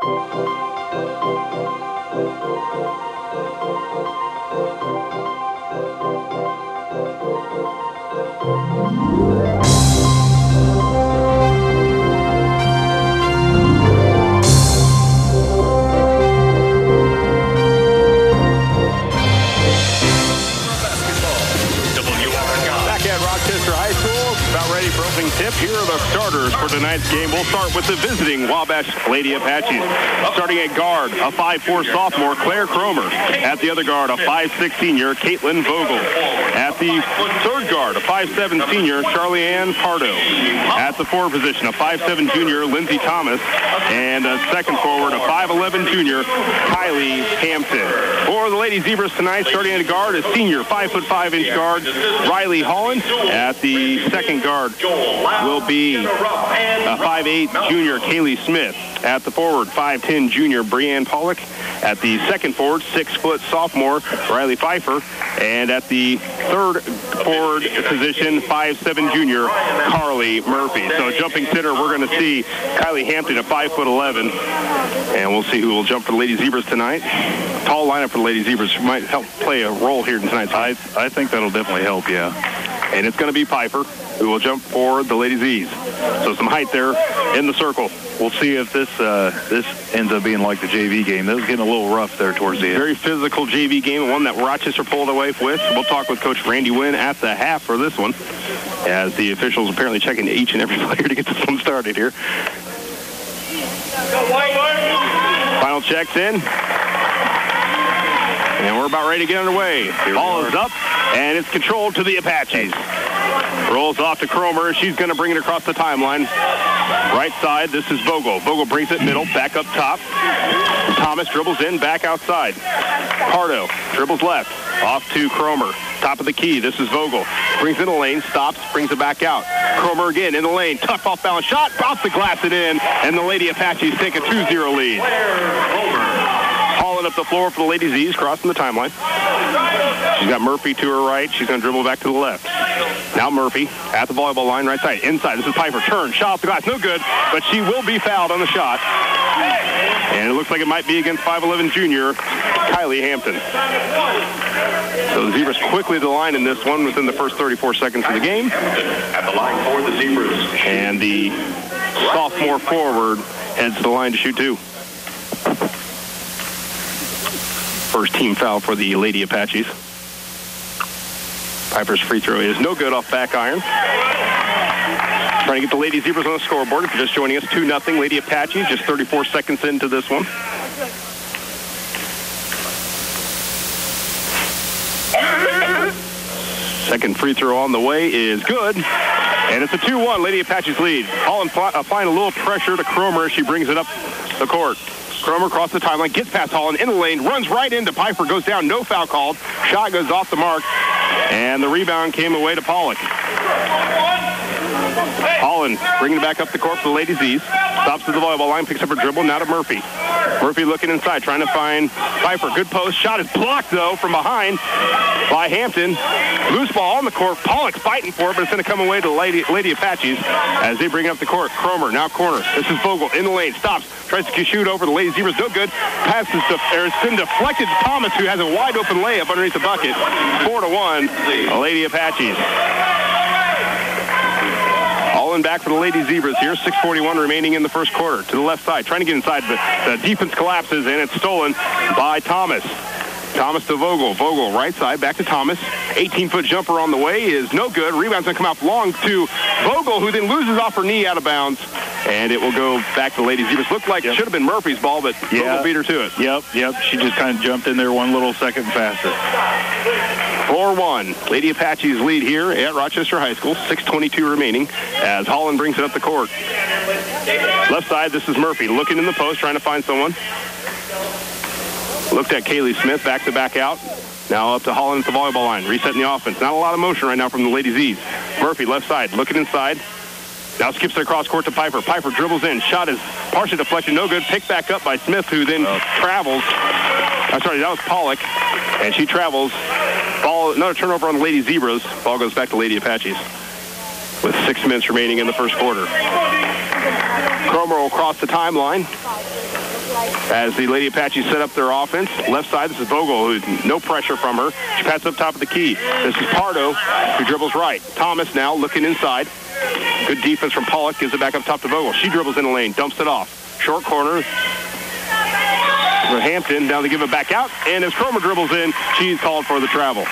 Tip. Here are the starters for tonight's game. We'll start with the visiting Wabash Lady Apaches. Starting at guard, a 5'4" sophomore, Claire Cromer. At the other guard, a 5'6" senior, Caitlin Vogel. At the third guard, a 5'7" senior, Charlie Ann Pardo. At the forward position, a 5'7" junior, Lindsay Thomas. And a second forward, a 5'11" junior, Kylie Hampton. For the Lady Zebras tonight, starting at guard, a senior, 5'5" guard, Riley Holland. At the second guard will be a 5'8" junior, Kaylee Smith. At the forward, 5'10" junior, Brianne Pollock. At the second forward, 6' sophomore, Riley Pfeiffer. And at the third forward position, 5'7" junior, Carly Murphy. So jumping center, we're going to see Kylie Hampton at 5'11". And we'll see who will jump for the Lady Zebras tonight. Tall lineup for the Lady Zebras might help play a role here in tonight's game. I think that'll definitely help, yeah. And it's going to be Pfeiffer who will jump for the Lady Z's. So some height there in the circle. We'll see if this ends up being like the JV game. That was getting a little rough there towards the end. Very physical JV game, one that Rochester pulled away with. We'll talk with Coach Randy Wynn at the half for this one, as the officials apparently checking each and every player to get this one started here. Final checks in. And we're about ready to get underway. Ball is up, and it's controlled to the Apaches. Rolls off to Cromer. She's going to bring it across the timeline. Right side, this is Vogel. Vogel brings it middle, back up top. Thomas dribbles in, back outside. Pardo dribbles left, off to Cromer. Top of the key, this is Vogel. Brings in the lane, stops, brings it back out. Cromer again in the lane, tough off balance shot, about to glass it in, and the Lady Apaches take a 2-0 lead. Hauling up the floor for the Lady Z's, crossing the timeline. She's got Murphy to her right. She's going to dribble back to the left. Now Murphy at the volleyball line, right side. Inside, this is Pfeiffer. Turn, shot off the glass. No good, but she will be fouled on the shot. And it looks like it might be against 5'11" junior, Kylie Hampton. So the Zebras quickly to the line in this one within the first 34 seconds of the game. At the line for the Zebras. And the sophomore forward heads to the line to shoot two. First team foul for the Lady Apaches. Piper's free throw is no good off back iron. Trying to get the Lady Zebras on the scoreboard. If you're just joining us, 2-0 Lady Apaches, just 34 seconds into this one. Second free throw on the way is good. And it's a 2-1 Lady Apaches lead. Holland applying a little pressure to Cromer as she brings it up the court. Cromer across the timeline, gets past Holland in the lane, runs right into Pfeiffer, goes down, no foul called. Shot goes off the mark, and the rebound came away to Pollock. Holland bringing it back up the court for the Lady Z's. Stops at the volleyball line, picks up her dribble, now to Murphy. Murphy looking inside, trying to find Pfeiffer. Good post. Shot is blocked, though, from behind by Hampton. Loose ball on the court. Pollock fighting for it, but it's going to come away to the Lady Apaches as they bring it up the court. Cromer, now corner. This is Vogel in the lane. Stops. Tries to shoot over the Lady Zebras. No good. Passes to, it's been deflected to Thomas, who has a wide open layup underneath the bucket. 4-1, Lady Apaches. All in back for the Lady Zebras here. 6:41 remaining in the first quarter. To the left side, trying to get inside. The defense collapses, and it's stolen by Thomas. Thomas to Vogel. Vogel right side, back to Thomas. 18-foot jumper on the way is no good. Rebound's going to come out long to Vogel, who then loses off her knee out of bounds. And it will go back to the Lady Zebras. Looked like it should have been Murphy's ball, but Vogel beat her to it. Yep. She just kind of jumped in there one little second faster. 4-1. Lady Apaches lead here at Rochester High School. 6:22 remaining as Holland brings it up the court. Left side, this is Murphy looking in the post, trying to find someone. Looked at Kaylee Smith, back to back out. Now up to Holland at the volleyball line, resetting the offense. Not a lot of motion right now from the Lady Z's. Murphy left side, looking inside. Now skips it across court to Pfeiffer. Pfeiffer dribbles in. Shot is partially deflected. No good. Picked back up by Smith, who then travels. I'm sorry, that was Pollock. And she travels. Ball, another turnover on the Lady Zebras. Ball goes back to Lady Apaches with 6 minutes remaining in the first quarter. Cromer will cross the timeline. As the Lady Apaches set up their offense, left side, this is Vogel, who's no pressure from her. She passes up top of the key. This is Pardo, who dribbles right. Thomas now looking inside. Good defense from Pollock, gives it back up top to Vogel. She dribbles in the lane, dumps it off. Short corner for Hampton. Now they give it back out, and as Cromer dribbles in, she's called for the travel.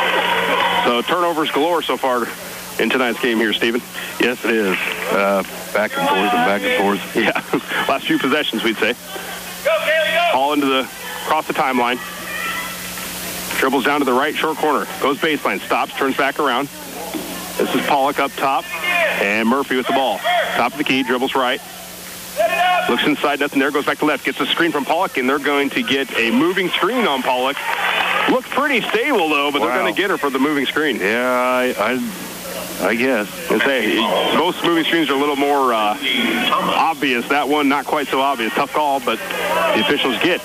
So turnovers galore so far in tonight's game here, Stephen. Yes, it is. Back and forth and back and forth. Yeah, last few possessions, we'd say. All across the timeline. Dribbles down to the right, short corner. Goes baseline, stops, turns back around. This is Pollock up top, and Murphy with the ball. Top of the key, dribbles right. Looks inside, nothing there, goes back to left. Gets a screen from Pollock, and they're going to get a moving screen on Pollock. Looks pretty stable, though, but they're going to get her for the moving screen. Yeah, I guess. Most moving screens are a little more obvious. That one, not quite so obvious. Tough call, but the officials get.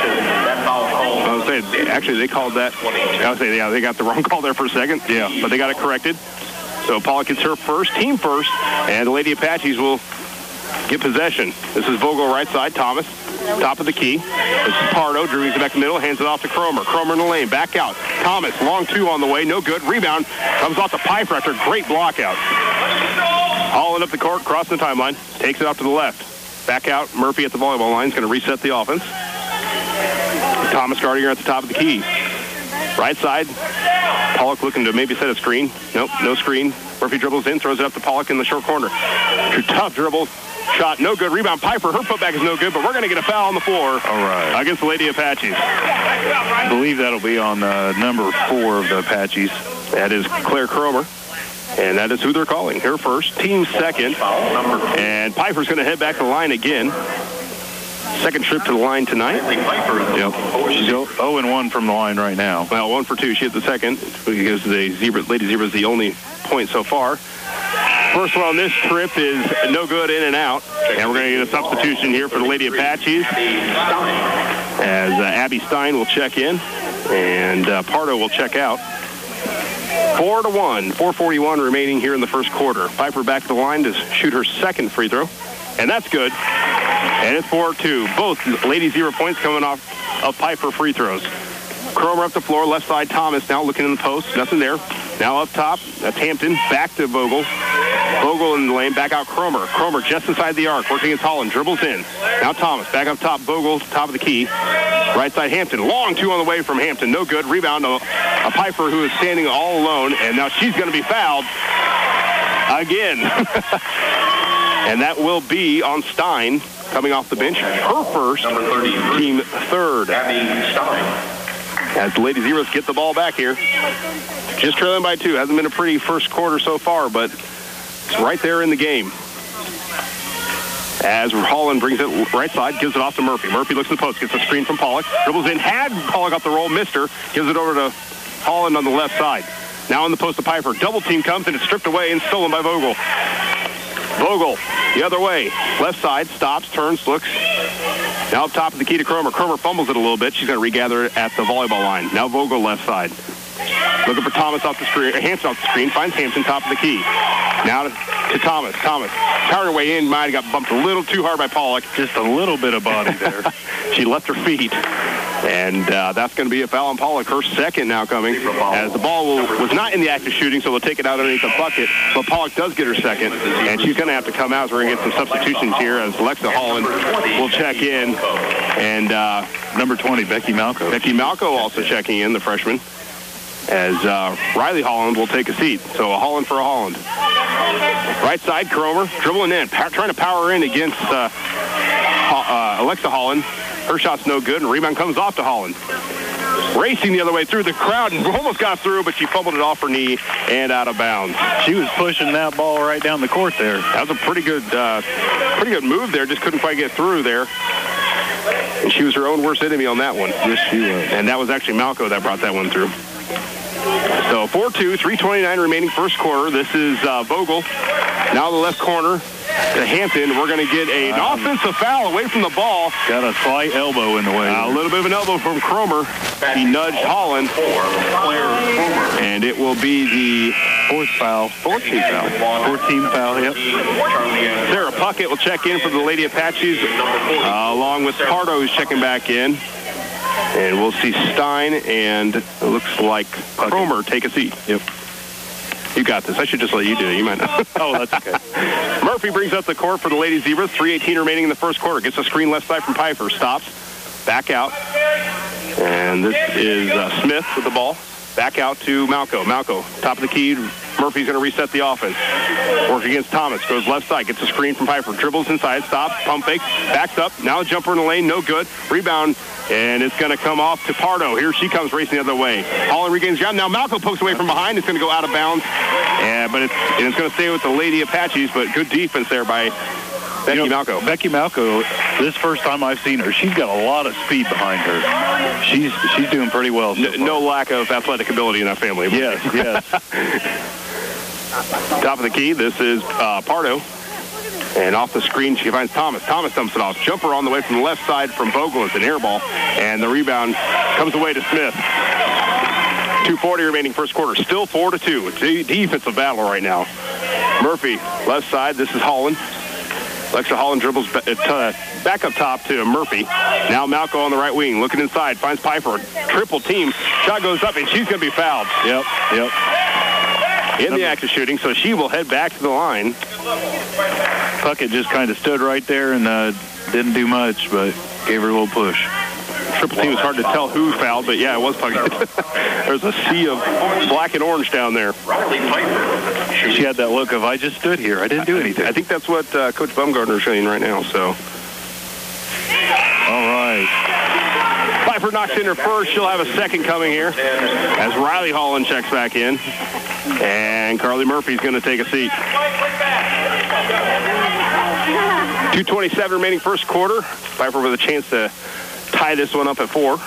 I was saying, actually, they called that. I was saying, yeah, they got the wrong call there for a second. Yeah. But they got it corrected. So Pollock gets her first, team first, and the Lady Apaches will get possession. This is Vogel right side, Thomas, top of the key. This is Pardo, dribbles it back the middle, hands it off to Cromer. Cromer in the lane, back out. Thomas, long two on the way, no good. Rebound comes off to Piper after a great block out. Hauling up the court, crossing the timeline, takes it off to the left. Back out, Murphy at the volleyball line is going to reset the offense. Thomas guarding her at the top of the key. Right side, Pollock looking to maybe set a screen. Nope, no screen. Murphy dribbles in, throws it up to Pollock in the short corner. Tough dribble. Shot, no good. Rebound, Piper. Her putback is no good, but we're going to get a foul on the floor. All right. Against the Lady Apaches. I believe that'll be on number 4 of the Apaches. That is Claire Cromer. And that is who they're calling. Her first, team second. And Piper's going to head back to the line again. Second trip to the line tonight. Yep. She's 0-1 from the line right now. Well, 1 for 2. She hit the second because the Lady Zebra's the only point so far. First one on this trip is no good, in and out. And we're going to get a substitution here for the Lady Apaches. As Abby Stein will check in and Pardo will check out. 4-1, 4:41 remaining here in the first quarter. Piper back to the line to shoot her second free throw. And that's good. And it's 4-2. Both Lady Zebra points coming off of Piper free throws. Cromer up the floor, left side Thomas now looking in the post. Nothing there. Now up top, that's Hampton. Back to Vogel. Vogel in the lane, back out Cromer. Cromer just inside the arc, working against Holland. Dribbles in. Now Thomas, back up top, Vogel, top of the key. Right side Hampton. Long two on the way from Hampton. No good. Rebound a Piper who is standing all alone. And now she's going to be fouled again. And that will be on Stein coming off the bench. Her first, team third. Abby Stein. As the Lady Zeros get the ball back here. Just trailing by 2. Hasn't been a pretty first quarter so far, but it's right there in the game. As Holland brings it right side, gives it off to Murphy. Murphy looks at the post, gets a screen from Pollock. Dribbles in, had Pollock off the roll, missed her. Gives it over to Holland on the left side. Now in the post to Piper. Double team comes and it's stripped away and stolen by Vogel. Vogel, the other way. Left side, stops, turns, looks. Now up top of the key to Cromer. Cromer fumbles it a little bit. She's going to regather it at the volleyball line. Now Vogel left side. Looking for Thomas off the screen. Hampton off the screen. Finds Hampton top of the key. Now to Thomas. Thomas powering her way in. Might have got bumped a little too hard by Pollock. Just a little bit of body there. She left her feet. And that's going to be a foul on Pollock. Her second now coming. As the ball was not in the act of shooting, so they'll take it out underneath the bucket. But Pollock does get her second. And she's going to have to come out. So we're going to get some substitutions here as Alexa Holland will check in. And number 20, Becky Malco. Becky Malco also checking in, the freshman. As Riley Holland will take a seat. So a Holland for a Holland. Right side, Cromer dribbling in, trying to power in against Alexa Holland. Her shot's no good, and rebound comes off to Holland. Racing the other way through the crowd and almost got through, but she fumbled it off her knee and out of bounds. She was pushing that ball right down the court there. That was a pretty good move there. Just couldn't quite get through there. And she was her own worst enemy on that one. Yes, she was. And that was actually Malco that brought that one through. So 4-2, 3:29 remaining first quarter. This is Vogel. Now the left corner to Hampton. We're going to get an offensive foul away from the ball. Got a slight elbow in the way. A little bit of an elbow from Cromer. He nudged Holland. And it will be the Fourth foul. Fourth team foul. Fourth team foul, yep. Sarah Puckett will check in for the Lady Apaches, along with Pardo, who's checking back in. And we'll see Stein and it looks like Cromer take a seat. Yep. You got this. I should just let you do it. You might not. Oh, that's okay. Murphy brings up the court for the Lady Zebras. 3:18 remaining in the first quarter. Gets a screen left side from Pfeiffer. Stops. Back out. And this is Smith with the ball. Back out to Malco. Malco, top of the key. Murphy's going to reset the offense. Work against Thomas. Goes left side. Gets a screen from Pfeiffer. Dribbles inside. Stops. Pump fake. Backs up. Now a jumper in the lane. No good. Rebound. And it's going to come off to Pardo. Here she comes racing the other way. Holland regains ground. Now Malco pokes away from behind. It's going to go out of bounds. But it's going to stay with the Lady Apaches. But good defense there by Becky Malco. Becky Malco, this first time I've seen her, she's got a lot of speed behind her. She's doing pretty well. So no lack of athletic ability in that family. Yes, yes. Top of the key, this is Pardo. And off the screen, she finds Thomas. Thomas dumps it off. Jumper on the way from the left side from Vogel. It's an air ball. And the rebound comes away to Smith. 2:40 remaining first quarter. Still 4-2. It's a defensive battle right now. Murphy, left side. This is Holland. Alexa Holland dribbles back up top to Murphy. Now Malco on the right wing, looking inside, finds Pfeiffer. Triple team. Shot goes up, and she's going to be fouled. Yep. In the act of shooting, so she will head back to the line. Puckett just kind of stood right there and didn't do much, but gave her a little push. Triple team is hard to tell who fouled, but yeah, it was Puckett. There's a sea of black and orange down there. She had that look of, I just stood here. I didn't do anything. I think that's what Coach Bumgarner is showing right now. So, all right. Pfeiffer knocks in her first. She'll have a second coming here as Riley Holland checks back in. And Carly Murphy's going to take a seat. 2:27 remaining first quarter. Pfeiffer with a chance to tie this one up at 4.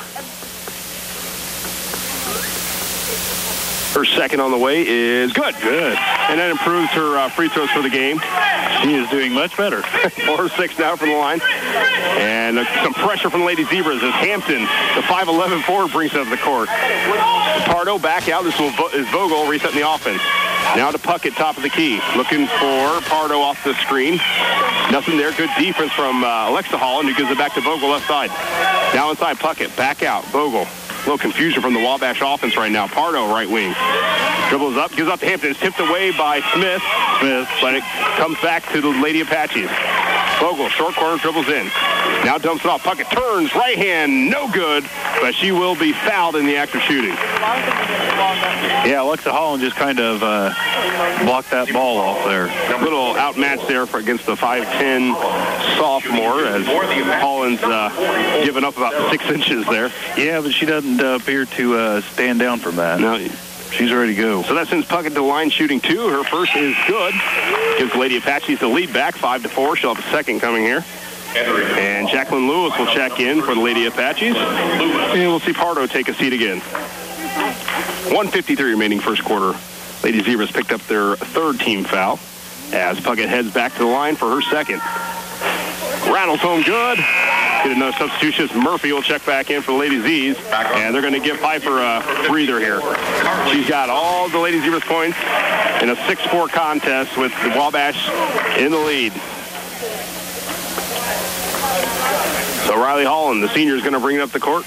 Her second on the way is good. And that improves her free throws for the game. She is doing much better. 4-6 now from the line. And some pressure from the Lady Zebras as Hampton, the 5'11" forward, brings it up the court. Pardo back out. This is Vogel resetting the offense. Now to Puckett, top of the key. Looking for Pardo off the screen. Nothing there. Good defense from Alexa Holland, who gives it back to Vogel left side. Now inside Puckett. Back out. Vogel. A little confusion from the Wabash offense right now. Pardo, right wing. Dribbles up, gives up to Hampton. It's tipped away by Smith, but it comes back to the Lady Apaches. Vogel, short corner, dribbles in. Now dumps it off. Puckett turns, right hand, no good, but she will be fouled in the act of shooting. Yeah, Alexa Holland just kind of blocked that ball off there. A little outmatched there against the 5'10" sophomore, as Holland's given up about 6 inches there. Yeah, but she doesn't appear to stand down from that. No. She's ready to go. So that sends Puckett to the line shooting 2. Her first is good. Gives the Lady Apaches the lead back, 5-4. She'll have a second coming here. And Jacqueline Lewis will check in for the Lady Apaches. And we'll see Pardo take a seat again. 1:53 remaining first quarter. Lady Zebras picked up their third team foul as Puckett heads back to the line for her second. Rattles home good. Get another substitution. Murphy will check back in for the Lady Z's, and they're going to give Pfeiffer a breather here. She's got all the Lady Zebras points in a 6-4 contest with the Wabash in the lead. So Riley Holland, the senior, is going to bring it up the court.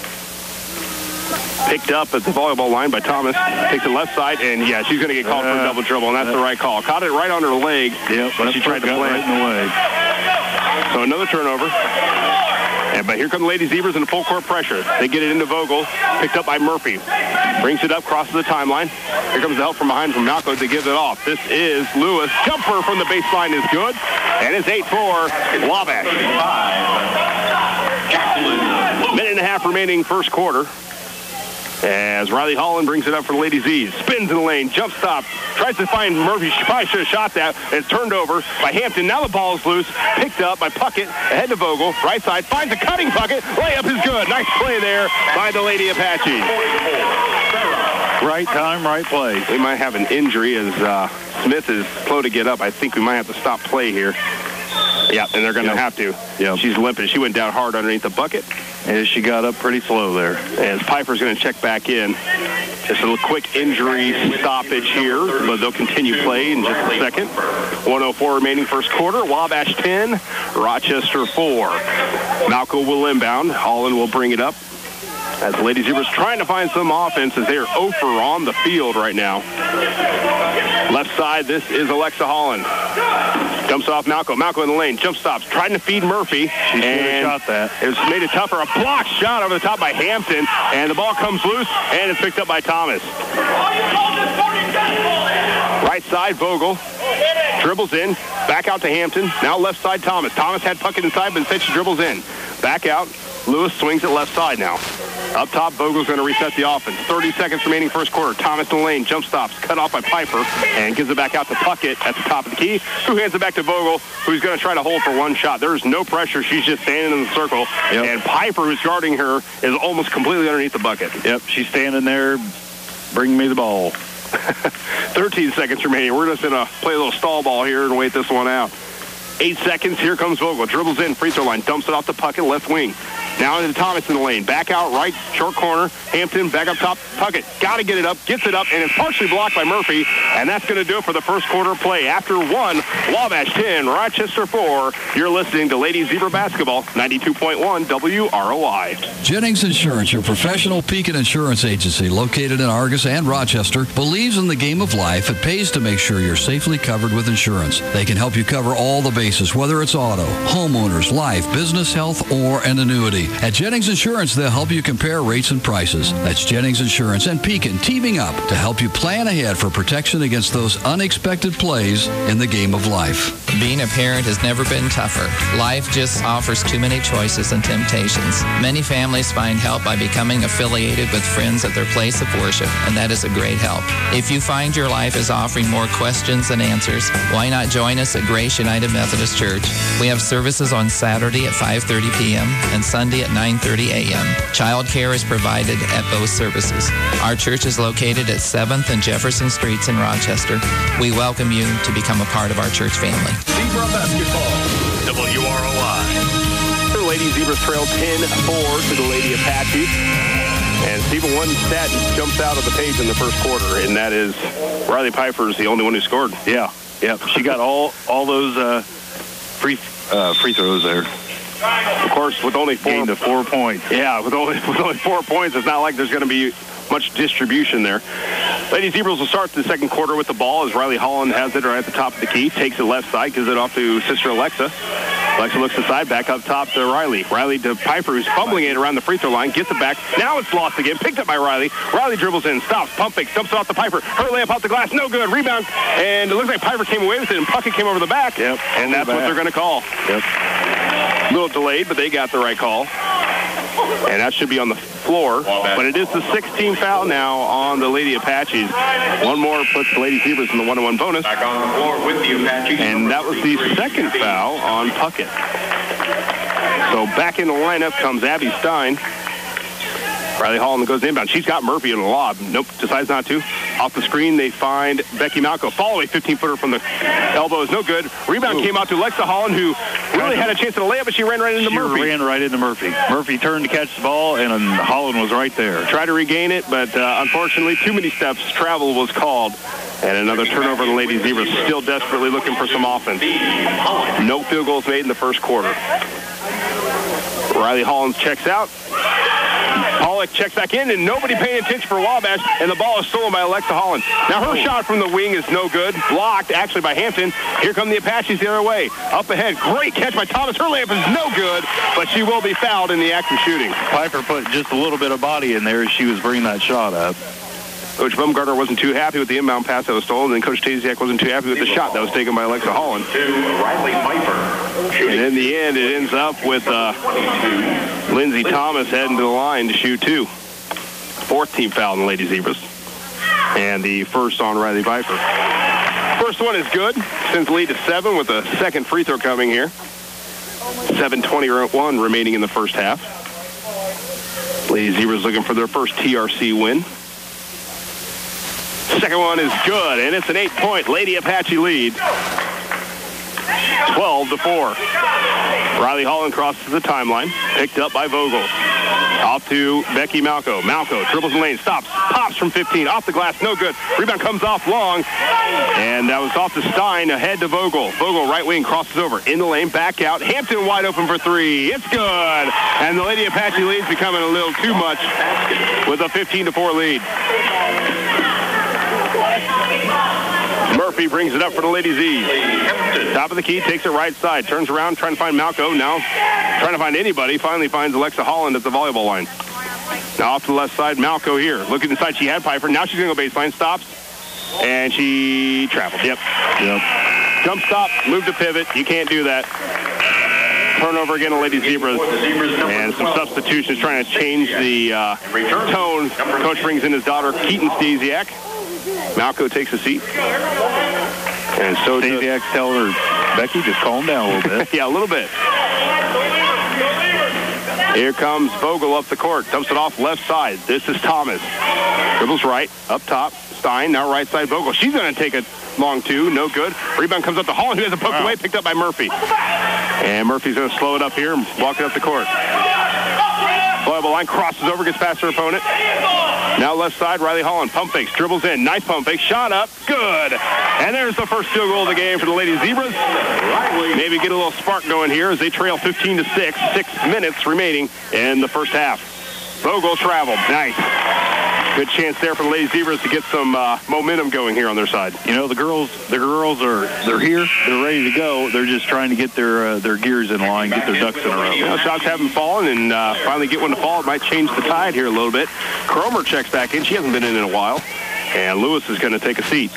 Picked up at the volleyball line by Thomas. Takes it left side, and yeah, she's going to get called for a double dribble, and that's the right call. Caught it right on her leg. Yep, but she tried to play right in the leg. So another turnover. But here come the Lady Zebras in the full court pressure. They get it into Vogel. Picked up by Murphy. Brings it up, crosses the timeline. Here comes the help from behind from Malco to give it off. This is Lewis. Jumper from the baseline is good. And it's 8-4 Wabash. Minute and a half remaining first quarter. As Riley Holland brings it up for the Lady Z's. Spins in the lane, jump stop, tries to find Murphy. She probably should have shot that. It's turned over by Hampton. Now the ball is loose. Picked up by Puckett. Ahead to Vogel. Right side. Finds a cutting Puckett. Layup is good. Nice play there by the Lady Apaches. Right time, right place. We might have an injury as Smith is slow to get up. I think we might have to stop play here. Yeah, and they're going to have to. Yep. She's limping. She went down hard underneath the bucket. Yeah, she got up pretty slow there. As Piper's going to check back in. Just a little quick injury stoppage here, but they'll continue play in just a second. 1:04 remaining first quarter. Wabash 10, Rochester 4. Malco will inbound. Holland will bring it up. As the Lady Zebras trying to find some offense as they are 0 for on the field right now. Left side, this is Alexa Holland. Jumps off Malco. Malco in the lane. Jump stops. Trying to feed Murphy. She should have shot that. It was made it tougher. A block shot over the top by Hampton. And the ball comes loose, and it's picked up by Thomas. Right side, Vogel. Dribbles in. Back out to Hampton. Now left side, Thomas. Thomas had puck inside, but instead she dribbles in. Back out. Lewis swings it left side now. Up top, Vogel's going to reset the offense. 30 seconds remaining first quarter. Thomas in the lane, jump stops, cut off by Piper, and gives it back out to Puckett at the top of the key, who hands it back to Vogel, who's going to try to hold for one shot. There's no pressure. She's just standing in the circle, and Piper, who's guarding her, is almost completely underneath the bucket. Yep, she's standing there, bring me the ball. 13 seconds remaining. We're just going to play a little stall ball here and wait this one out. 8 seconds. Here comes Vogel. Dribbles in, free throw line, dumps it off the Puckett, left wing. Now into Thomas in the lane. Back out right, short corner. Hampton back up top. Puckett got to get it up, gets it up, and it's partially blocked by Murphy. And that's going to do it for the first quarter play. After 1, Wabash 10, Rochester 4. You're listening to Lady Zebra Basketball, 92.1 WROI. Jennings Insurance, your professional Pekin insurance agency located in Argus and Rochester, believes in the game of life. It pays to make sure you're safely covered with insurance. They can help you cover all the bases, whether it's auto, homeowners, life, business, health, or an annuity. At Jennings Insurance, they'll help you compare rates and prices. That's Jennings Insurance and Pekin teaming up to help you plan ahead for protection against those unexpected plays in the game of life. Being a parent has never been tougher. Life just offers too many choices and temptations. Many families find help by becoming affiliated with friends at their place of worship, and that is a great help. If you find your life is offering more questions than answers, why not join us at Grace United Methodist Church? We have services on Saturday at 5:30 p.m. and Sunday at 9:30 a.m. Child care is provided at both services. Our church is located at 7th and Jefferson Streets in Rochester. We welcome you to become a part of our church family. Zebra Basketball, WROI. The Lady Zebras trail 10-4 to the Lady Apaches. And Stephen, one stat jumps out of the page in the first quarter, and that is Riley Piper is the only one who scored. Yeah. She got all those free throws there. Of course, with only 4 points. Yeah, with only 4 points, it's not like there's going to be much distribution there. Lady Zebras will start the second quarter with the ball as Riley Holland has it right at the top of the key, takes it left side, gives it off to sister Alexa. Alexa looks aside, back up top to Riley. Riley to Piper, who's fumbling it around the free throw line, gets it back. Now it's lost again, picked up by Riley. Riley dribbles in, stops, pump fakes, dumps it off to Piper. Her layup off the glass, no good, rebound. And it looks like Piper came away with it, and Puckett came over the back. Yep. And that's what they're going to call. Yep. A little delayed, but they got the right call. And that should be on the floor. But it is the 16th foul now on the Lady Apaches. One more puts the Lady Zebras in the 1-1 bonus. Back on the floor with the Apaches. And that was the second foul on Puckett. So back in the lineup comes Abby Stein. Riley Holland goes inbound. She's got Murphy in the lob. Nope, decides not to. Off the screen, they find Becky Malco. Follow a 15-footer from the elbow is no good. Rebound came out to Alexa Holland, who really had a chance at a layup, but she ran right into Murphy. She ran right into Murphy. Murphy turned to catch the ball, and Holland was right there. Tried to regain it, but unfortunately, too many steps. Travel was called. And another turnover. The Lady Zebras still desperately looking for some offense. No field goals made in the first quarter. Riley Holland checks out. Pollock checks back in, and nobody paying attention for Wabash, and the ball is stolen by Alexa Holland. Now her shot from the wing is no good. Blocked, actually, by Hampton. Here come the Apaches the other way. Up ahead, great catch by Thomas. Her layup is no good, but she will be fouled in the act of shooting. Piper put just a little bit of body in there as she was bringing that shot up. Coach Bumgarner wasn't too happy with the inbound pass that was stolen, and Coach Tasiak wasn't too happy with the shot that was taken by Alexa Holland. Riley Piper. And in the end, it ends up with Lindsey Thomas heading to the line to shoot 2. 4th team foul in the Lady Zebras. And the first on Riley Piper. First one is good. Sends the lead to 7 with a second free throw coming here. 7:21 remaining in the first half. Lady Zebras looking for their first TRC win. Second one is good, and it's an 8-point Lady Apache lead. 12-4. Riley Holland crosses the timeline, picked up by Vogel. Off to Becky Malco. Malco dribbles in lane, stops, pops from 15, off the glass, no good. Rebound comes off long, and that was off to Stein, ahead to Vogel. Vogel, right wing, crosses over, in the lane, back out. Hampton wide open for three. It's good. And the Lady Apache lead's becoming a little too much with a 15-4 lead. Murphy brings it up for the Lady Z's. Top of the key, takes it right side, turns around, trying to find Malco. Now trying to find anybody. Finally finds Alexa Holland at the volleyball line. Now off to the left side, Malco here. Looking inside, she had Piper. Now she's going to go baseline, stops, and she traveled. Yep. Jump stop, move to pivot. You can't do that. Turnover again, the Lady Zebras, and some substitutions trying to change the tone. Coach brings in his daughter, Keaton Stasiak. Malco takes a seat. And so Stasiak's telling her, Becky, just calm down a little bit. Yeah, a little bit. Here comes Vogel up the court. Dumps it off left side. This is Thomas. Dribbles right, up top. Stein, now right side Vogel. She's going to take a long two. No good. Rebound comes up to Holland, who has a poke away, picked up by Murphy. And Murphy's going to slow it up here and walk it up the court. Volleyball line, crosses over, gets past her opponent. Now left side, Riley Holland, pump fakes, dribbles in, nice pump fake, shot up, good. And there's the first field goal of the game for the Lady Zebras. Maybe get a little spark going here as they trail 15-6, 6 minutes remaining in the first half. Vogel traveled, nice. Good chance there for the Lady Zebras to get some momentum going here on their side. You know, the girls they're here, they're ready to go. They're just trying to get their gears in line, get their ducks in a row. You know, shots haven't fallen, and finally get one to fall. It might change the tide here a little bit. Cromer checks back in. She hasn't been in a while. And Lewis is going to take a seat.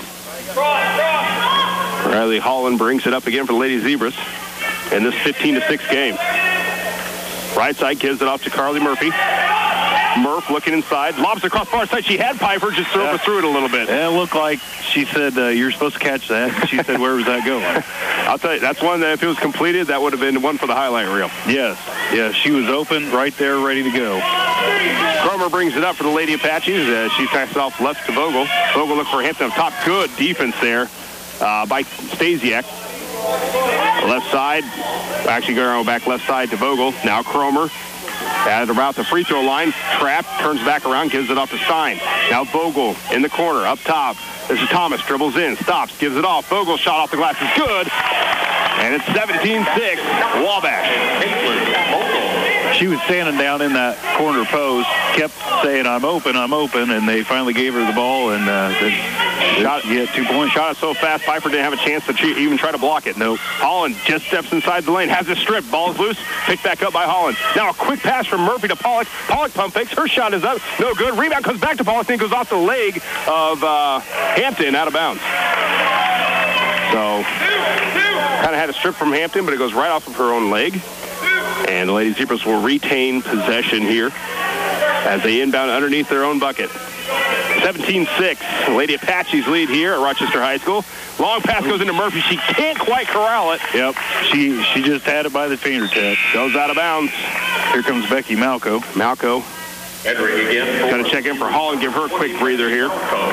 Riley Holland brings it up again for the Lady Zebras in this 15-6 game. Right side gives it off to Carly Murphy. Murph looking inside, lobs across far side. She had Piper, just overthrew it a little bit. Yeah, it looked like she said, you're supposed to catch that. She said, where was that going? I'll tell you, that's one that if it was completed, that would have been one for the highlight reel. Yes, she was open right there, ready to go. Cromer brings it up for the Lady Apaches. She passes it off left to Vogel. Vogel looks for Hampton up top. Good defense there by Stasiak. Left side, actually going back left side to Vogel. Now Cromer. At about the free throw line, trapped, turns back around, gives it off to Stein. Now Vogel in the corner, up top. This is Thomas, dribbles in, stops, gives it off. Vogel shot off the glass is good. And it's 17-6, Wabash. She was standing down in that corner post, kept saying, I'm open, and they finally gave her the ball, and shot, yeah, 2 points. Shot it so fast, Piper didn't have a chance to even try to block it. Nope. Holland just steps inside the lane, has it stripped, ball is loose, picked back up by Holland. Now a quick pass from Murphy to Pollock. Pollock pump fakes, her shot is up, no good. Rebound comes back to Pollock, and goes off the leg of Hampton, out of bounds. So, kind of had a strip from Hampton, but it goes right off of her own leg. And the Lady Zebras will retain possession here as they inbound underneath their own bucket. 17-6. Lady Apaches lead here at Rochester High School. Long pass goes into Murphy. She can't quite corral it. Yep. She just had it by the fingertip. Goes out of bounds. Here comes Becky Malco. Malco. Entering again. Going to check in for Holland. Give her a quick breather here.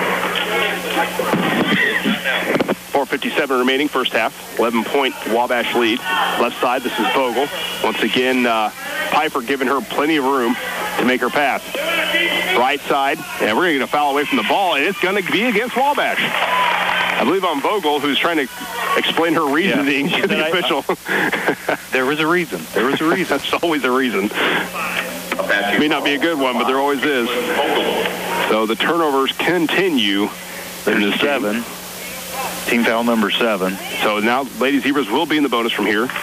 4:57 remaining, first half. 11-point Wabash lead. Left side, this is Vogel. Once again, Piper giving her plenty of room to make her pass. Right side, and we're going to get a foul away from the ball, and it's going to be against Wabash. I believe on Vogel, who's trying to explain her reasoning to the official. There was a reason. There was a reason. There's always a reason. May not be a good one, but there always is. So the turnovers continue. There's 7. Team foul number 7. So now Lady Zebras will be in the bonus from here.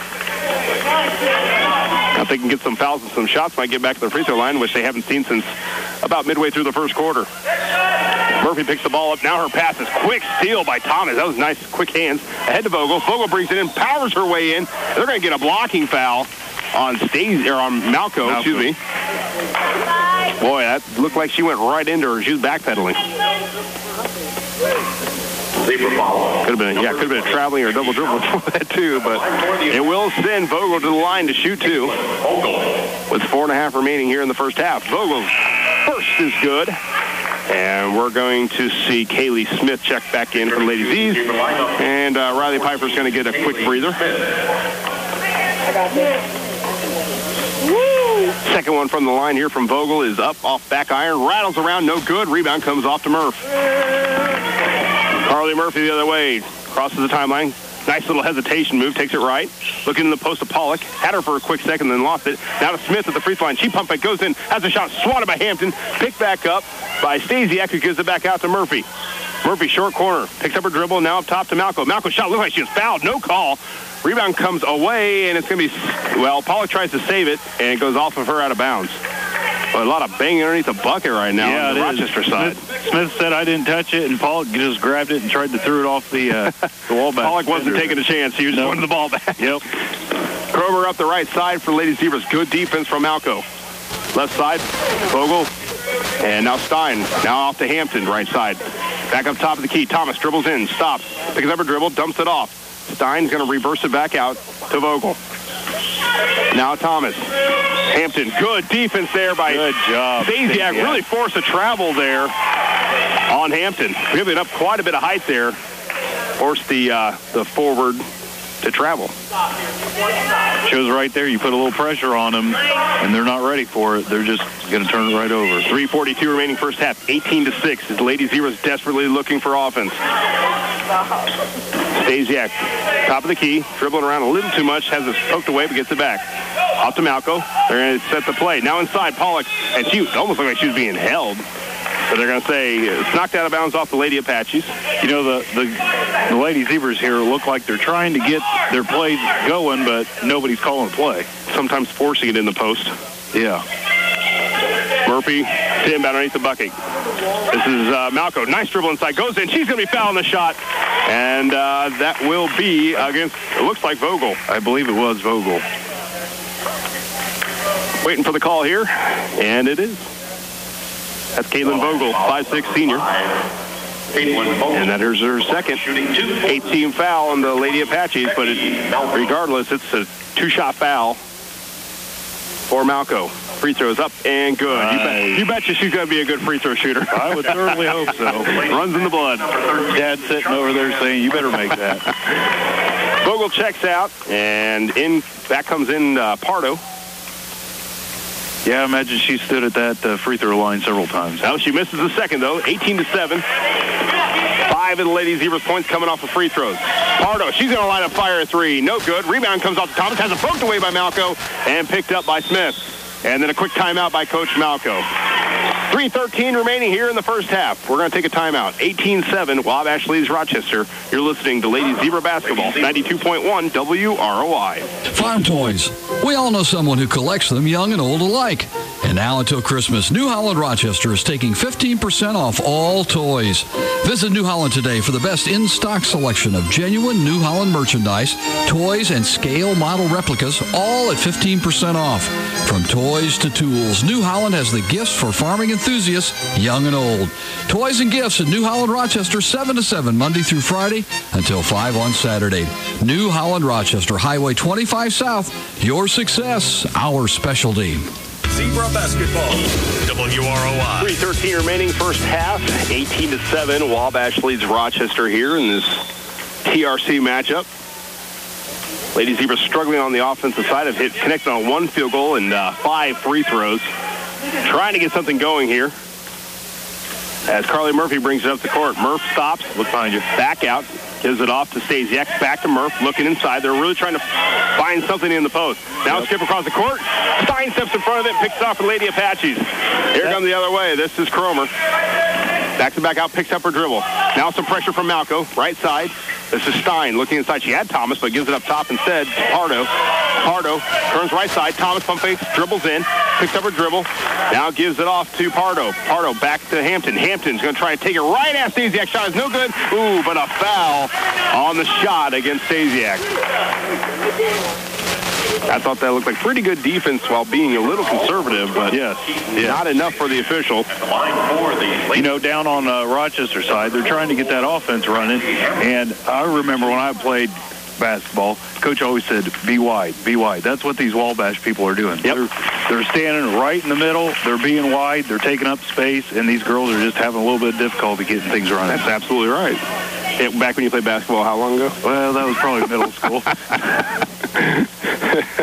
If they can get some fouls and some shots, might get back to the free throw line, which they haven't seen since about midway through the first quarter. Murphy picks the ball up. Now her pass is quick steal by Thomas. That was nice, quick hands. Ahead to Vogel. Vogel brings it in, powers her way in. They're going to get a blocking foul on Malco, excuse me. Boy, that looked like she went right into her. She was backpedaling. Zebra foul. Could have been a traveling or a double dribble for that too, but it will send Vogel to the line to shoot 2 with 4.5 remaining here in the first half. Vogel's first is good, and we're going to see Kaylee Smith check back in from Lady Z's, and Riley Piper's going to get a quick breather. Second one from the line here from Vogel is up off back iron. Rattles around, no good. Rebound comes off to Murph. Carly Murphy the other way. Crosses the timeline. Nice little hesitation move. Takes it right. Looking in the post of Pollock. Had her for a quick second, then lost it. Now to Smith at the free throw line. She pump fake, goes in, has a shot swatted by Hampton. Picked back up by Stasiak, who gives it back out to Murphy. Murphy, short corner. Picks up her dribble. Now up top to Malco. Malco shot looks like she was fouled. No call. Rebound comes away, and it's going to be, well, Pollock tries to save it, and it goes off of her out of bounds. Well, a lot of banging underneath the bucket right now on the Rochester side. Smith said, I didn't touch it, and Pollock just grabbed it and tried to throw it off the wall back. Pollock wasn't taking a chance. He was just wanting the ball back. Yep. Cromer up the right side for Lady Zebras. Good defense from Malco. Left side, Vogel, and now Stein. Now off to Hampton, right side. Back up top of the key. Thomas dribbles in, stops, picks up her dribble, dumps it off. Stein's going to reverse it back out to Vogel. Now Thomas. Hampton, good defense there by good job. Stasiak. Really forced a travel there on Hampton. Giving up quite a bit of height there. Forced the forward to travel. Shows right there, you put a little pressure on them, and they're not ready for it. They're just going to turn it right over. 3:42 remaining first half. 18-6 as Lady Zebras desperately looking for offense. Stasiak, top of the key, dribbling around a little too much, has it poked away, but gets it back. Off to Malco. They're going to set the play. Now inside, Pollock, and she almost looked like she was being held. So they're going to say it's knocked out of bounds off the Lady Apaches. You know, the Lady Zebras here look like they're trying to get their plays going, but nobody's calling a play. Sometimes forcing it in the post. Yeah. Murphy, to inbound underneath the bucket. This is Malco. Nice dribble inside. Goes in. She's going to be fouled on the shot. And that will be against, it looks like Vogel. I believe it was Vogel. Waiting for the call here. And it is. That's Caitlin Vogel, 5'6" senior. And that is her second 8-team foul on the Lady Apaches. But regardless, it's a two-shot foul for Malco. Free throws up and good. You betcha she's going to be a good free throw shooter. I would certainly hope so. Runs in the blood. Dad's sitting over there saying, you better make that. Vogel checks out, and back comes in Pardo. Yeah, I imagine she stood at that free throw line several times. Now she misses the second, though. 18-7. 5 of the Lady Zebras points coming off of free throws. Pardo, she's going to line up fire a three. No good. Rebound comes off to Thomas. Has it poked away by Malco and picked up by Smith. And then a quick timeout by Coach Malco. 3:13 remaining here in the first half. We're going to take a timeout. 18-7, Wabash leads Rochester. You're listening to Lady Zebra Basketball, 92.1 WROI. Farm toys. We all know someone who collects them, young and old alike. And now until Christmas, New Holland Rochester is taking 15% off all toys. Visit New Holland today for the best in-stock selection of genuine New Holland merchandise, toys, and scale model replicas, all at 15% off. From toys to tools, New Holland has the gifts for farming enthusiasts, young and old. Toys and gifts at New Holland Rochester, 7 to 7, Monday through Friday, until 5 on Saturday. New Holland Rochester, Highway 25 South. Your success, our specialty. Zebra Basketball, WROI. 3:13 remaining first half, 18-7. Wabash leads Rochester here in this TRC matchup. Lady Zebras struggling on the offensive side, have connected on 1 field goal and 5 free throws. Trying to get something going here. As Carly Murphy brings it up the court. Murph stops. Look behind you. Back out. Gives it off to Stasiak. Back to Murph. Looking inside. They're really trying to find something in the post. Now skip across the court. Stein steps in front of it. Picks it off for Lady Apaches. Here comes the other way. This is Cromer. Backs it back out. Picks up her dribble. Now some pressure from Malco. Right side. This is Stein looking inside. She had Thomas, but gives it up top instead to Pardo. Pardo turns right side. Thomas pump fakes, dribbles in, picks up her dribble. Now gives it off to Pardo. Pardo back to Hampton. Hampton's going to try to take it right at Stasiak. Shot is no good. Ooh, but a foul on the shot against Stasiak. I thought that looked like pretty good defense while being a little conservative, but not enough for the official. You know, down on Rochester side, they're trying to get that offense running. And I remember when I played basketball, Coach always said, be wide, be wide. That's what these Wabash people are doing. Yep. They're standing right in the middle. They're being wide. They're taking up space. And these girls are just having a little bit of difficulty getting things running. That's absolutely right. Back when you played basketball, how long ago? Well, that was probably middle school.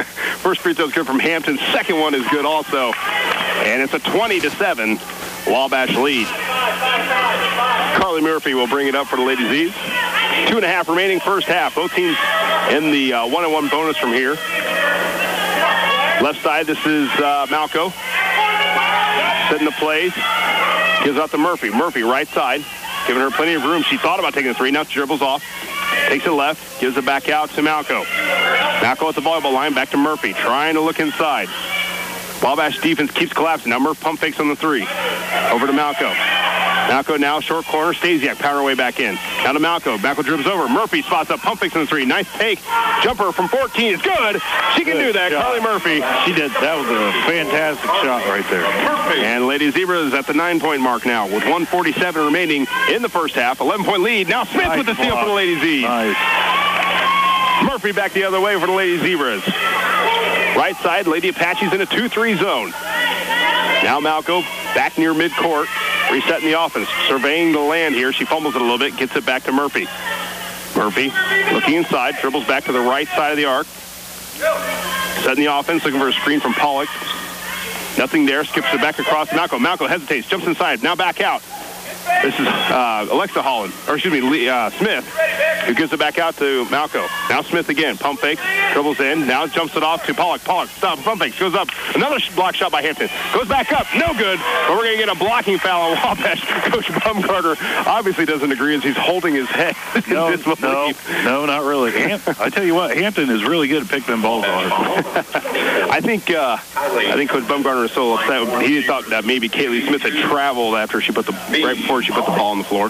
First free throw is good from Hampton. Second one is good also. And it's a 20-7 Wabash lead. Carly Murphy will bring it up for the Lady Z's. 2.5 remaining first half. Both teams in the 1-on-1 bonus from here. Left side, this is Malco. Setting the plays. Gives out to Murphy. Murphy, right side. Giving her plenty of room. She thought about taking the three. Now she dribbles off. Takes it left. Gives it back out to Malco. Malco at the volleyball line. Back to Murphy. Trying to look inside. Wabash defense keeps collapsing. Now Murph pump fakes on the three. Over to Malco. Malco now short corner. Stasiak power way back in. Now to Malco. Malco dribbles over. Murphy spots up. Pump fakes on the three. Nice take. Jumper from 14 is good. She can do that. Carly Murphy. She did. That was a fantastic shot right there. And Lady Zebras at the 9-point mark now with 1:47 remaining in the first half. 11-point lead. Now Smith Nice with the steal block. for the Lady Z's. Nice. Murphy back the other way for the Lady Zebras. Right side, Lady Apaches in a 2-3 zone. Now Malco back near midcourt, resetting the offense, surveying the land here. She fumbles it a little bit, gets it back to Murphy. Murphy looking inside, dribbles back to the right side of the arc. Setting the offense, looking for a screen from Pollock. Nothing there, skips it back across to Malco. Malco hesitates, jumps inside, now back out. This is Alexa Holland, or excuse me, Smith, who gives it back out to Malco. Now Smith again, pump fakes, dribbles in, now jumps it off to Pollock. Pollock, stop, pump fakes, goes up. Another block shot by Hampton. Goes back up, no good, but we're going to get a blocking foul on Wabash. Coach Bumgarner obviously doesn't agree as he's holding his head. No, not really. I tell you what, Hampton is really good at picking them balls on her. I think Coach Bumgarner is so upset. He thought that maybe Kaylee Smith had traveled after she put right before she put the ball on the floor.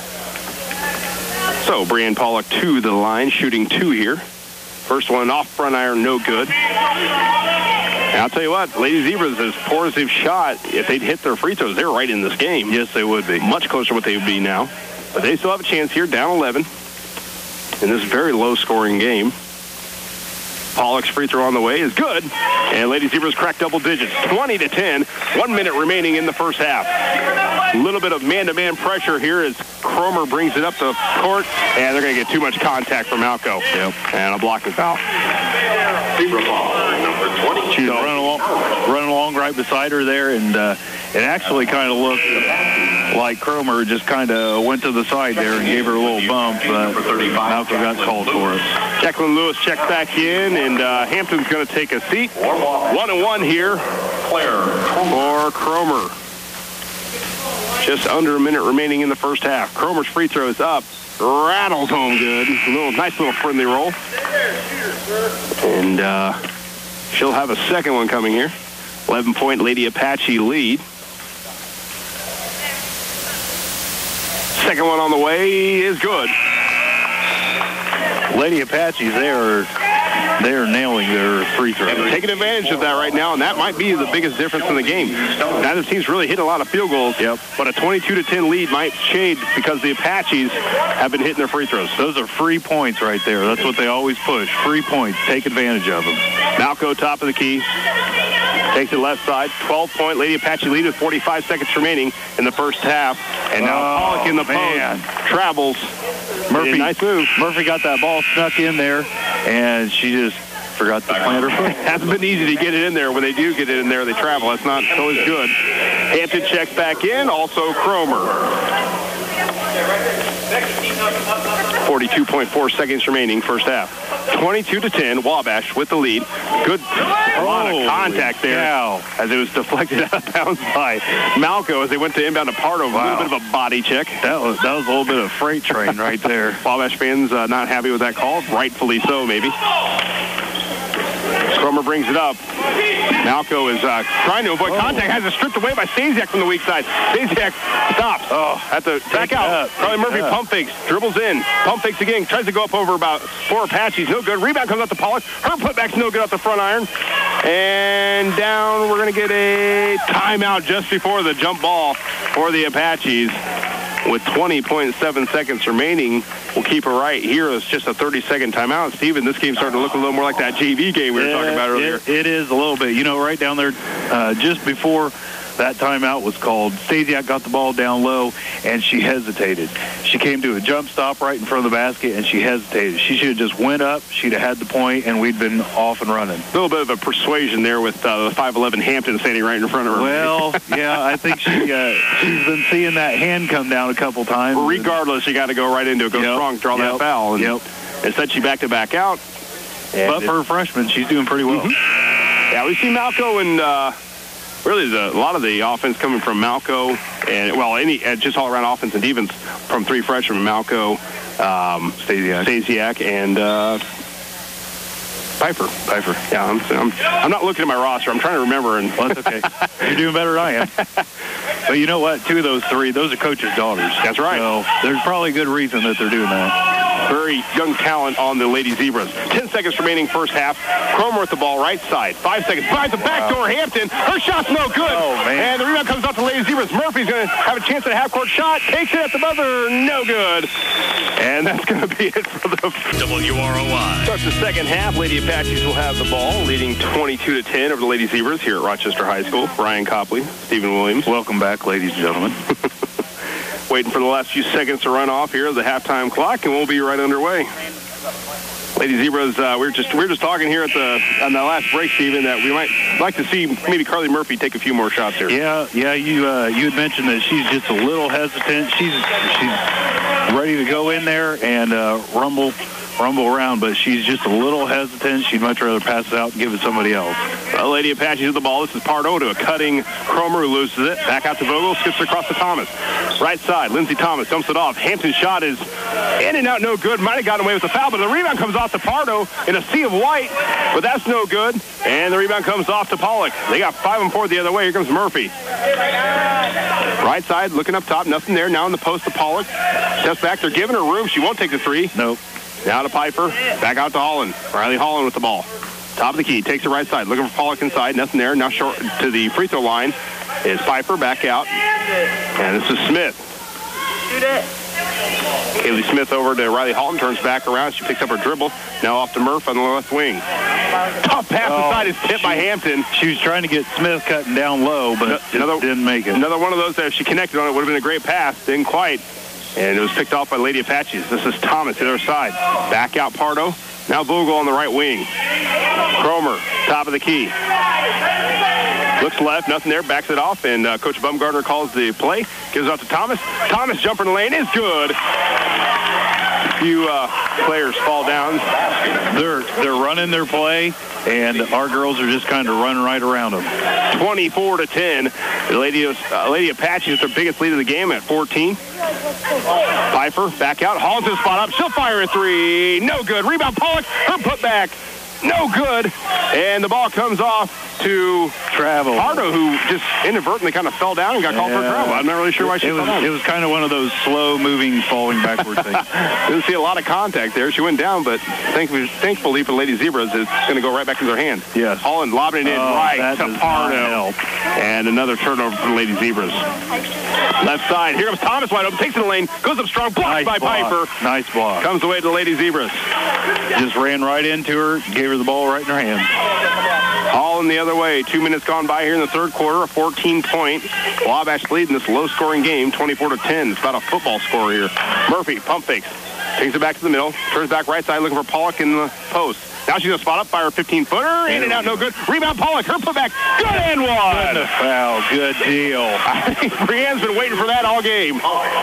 So Brianne Pollock to the line, shooting 2 here. First one off front iron, no good. And I'll tell you what, Lady Zebras, as poor as they've shot, if they'd hit their free throws, they're right in this game. Yes, they would be. Much closer to what they would be now. But they still have a chance here, down 11 in this very low-scoring game. Pollock's free throw on the way is good. And Lady Zebras crack double digits, 20-10. 1 minute remaining in the first half. A little bit of man-to-man pressure here as Cromer brings it up the court, and they're going to get too much contact from Malco. Yep. And a blocking foul. Zebra ball, number 20. She was running along right beside her there, and it actually kind of looked like Cromer just kind of went to the side there and gave her a little bump, but Malco got called for it. Jacqueline Lewis checks back in, and Hampton's going to take a seat. 1-1 here for Cromer. Just under a minute remaining in the first half. Cromer's free throw is up. Rattles home good. Nice little friendly roll. And she'll have a second one coming here. 11-point Lady Apache lead. Second one on the way is good. Lady Apaches, they are nailing their free throws. And taking advantage of that right now, and that might be the biggest difference in the game. Neither team's really hit a lot of field goals, but a 22-10 lead might shade because the Apaches have been hitting their free throws. Those are free points right there. That's what they always push. Free points. Take advantage of them. Malco, top of the key. Takes it left side. 12-point Lady Apache lead with 45 seconds remaining in the first half. And now Pollock in the post. Travels. Murphy, nice move. Murphy got that ball snuck in there, and she just forgot to plant her foot. Hasn't been easy to get it in there. When they do get it in there, they travel. That's not always good. Hampton checks back in. Also Cromer. 42.4 seconds remaining first half. 22-10, Wabash with the lead. Good, a lot of contact there as it was deflected out of bounds by Malco as they went to inbound to Pardo. A little bit of a body check. That was a little bit of freight train right there. Wabash fans not happy with that call. Rightfully so, maybe. Cromer brings it up. Malco is trying to avoid contact. Has it stripped away by Stasiak from the weak side. Stasiak stops. At the back out. Carly Murphy pump fakes. Dribbles in. Pump fakes again. Tries to go up over about 4 Apaches. No good. Rebound comes out to Pollock. Her putback's no good off the front iron. And down. We're going to get a timeout just before the jump ball for the Apaches. With 20.7 seconds remaining, we'll keep it right here. It's just a 30-second timeout. Steven, this game's starting to look a little more like that JV game we were talking about earlier. It is a little bit. You know, right down there just before that timeout was called. Stasiak got the ball down low, and she hesitated. She came to a jump stop right in front of the basket, and she hesitated. She should have just went up. She'd have had the point, and we'd been off and running. A little bit of a persuasion there with the 5'11" Hampton standing right in front of her. Well, yeah, I think she's been seeing that hand come down a couple times. Regardless, you got to go right into it. Go strong, draw that foul. And instead, she backed it back out. But for a freshman, she's doing pretty well. Yeah, we see Malco and really a lot of the offense coming from Malco and, just all-around offense and defense from three freshmen, Malco, Stasiak, and Piper. Yeah, I'm not looking at my roster. I'm trying to remember. And well, that's okay. You're doing better than I am. But you know what? 2 of those 3, those are coaches' daughters. That's right. So there's probably a good reason that they're doing that. Very young talent on the Lady Zebras. 10 seconds remaining first half. Cromer with the ball right side. 5 seconds. Finds the backdoor Hampton. Her shot's no good. Oh, man. And the rebound comes out to Lady Zebras. Murphy's going to have a chance at a half-court shot. Takes it at the buzzer. No good. And that's going to be it for the WROI. Starts the second half. Lady Apaches will have the ball, leading 22-10 over the Lady Zebras here at Rochester High School. Ryan Copley, Stephen Williams. Welcome back, ladies and gentlemen. Waiting for the last few seconds to run off here, the halftime clock, and we'll be right underway. Lady Zebras, we were just talking here on the last break, Stephen, that we might like to see maybe Carly Murphy take a few more shots here. Yeah. You had mentioned that she's just a little hesitant. She's ready to go in there and rumble around, but she's just a little hesitant. She'd much rather pass it out and give it to somebody else. Lady Apaches with the ball. This is Pardo to a cutting Cromer, who loses it. Back out to Vogel, skips across to Thomas. Right side, Lindsey Thomas dumps it off. Hampton's shot is in and out, no good. Might have gotten away with the foul, but the rebound comes off to Pardo in a sea of white, but that's no good. And the rebound comes off to Pollock. They got 5 and 4 the other way. Here comes Murphy. Right side, looking up top, nothing there. Now in the post to Pollock. Steps back, they're giving her room. She won't take the 3. Nope. Now to Piper, back out to Holland. Riley Holland with the ball. Top of the key, takes the right side, looking for Pollock inside, nothing there. Now short to the free throw line is Piper, back out. And this is Smith. Kaylee Smith over to Riley Holland, turns back around. She picks up her dribble. Now off to Murph on the left wing. Tough pass inside is tipped by Hampton. She was trying to get Smith cutting down low, but didn't make it. Another one of those that if she connected on it would have been a great pass. Didn't quite. And it was picked off by Lady Apaches. This is Thomas to the other side. Back out Pardo. Now Vogel on the right wing. Cromer, top of the key. Looks left, nothing there, backs it off, and Coach Bumgarner calls the play. Gives it out to Thomas. Thomas jumper in the lane is good. A few players fall down. They're running their play, and our girls are just kind of running right around them. 24-10. The Lady Apaches with their biggest lead of the game at 14. Piper back out. Hall's in the spot up. She'll fire a 3. No good. Rebound Pollock. Her putback. No good. And the ball comes off to Travel. Pardo, who just inadvertently kind of fell down and got called for travel. I'm not really sure why she fell down. It was kind of one of those slow-moving, falling backward things. Didn't see a lot of contact there. She went down, but thankfully for Lady Zebras, it's going to go right back into their hand. Yes. Holland lobbing it in right to Pardo. And another turnover for the Lady Zebras. Left side. Here comes Thomas wide open. Takes it in the lane. Goes up strong. Blocked by Piper. Nice block. Comes away to the Lady Zebras. Just ran right into her. Gave her the ball right in her hands. Holland the other way. 2 minutes gone by here in the third quarter. A 14-point Wabash lead in this low-scoring game, 24-10. It's about a football score here. Murphy, pump fakes. Takes it back to the middle. Turns back right side looking for Pollock in the post. Now she's going to spot up by her 15-footer. In and out, no good. Rebound, Pollock. Her putback. Good and one. Good foul. Good deal. I think Brienne's been waiting for that all game.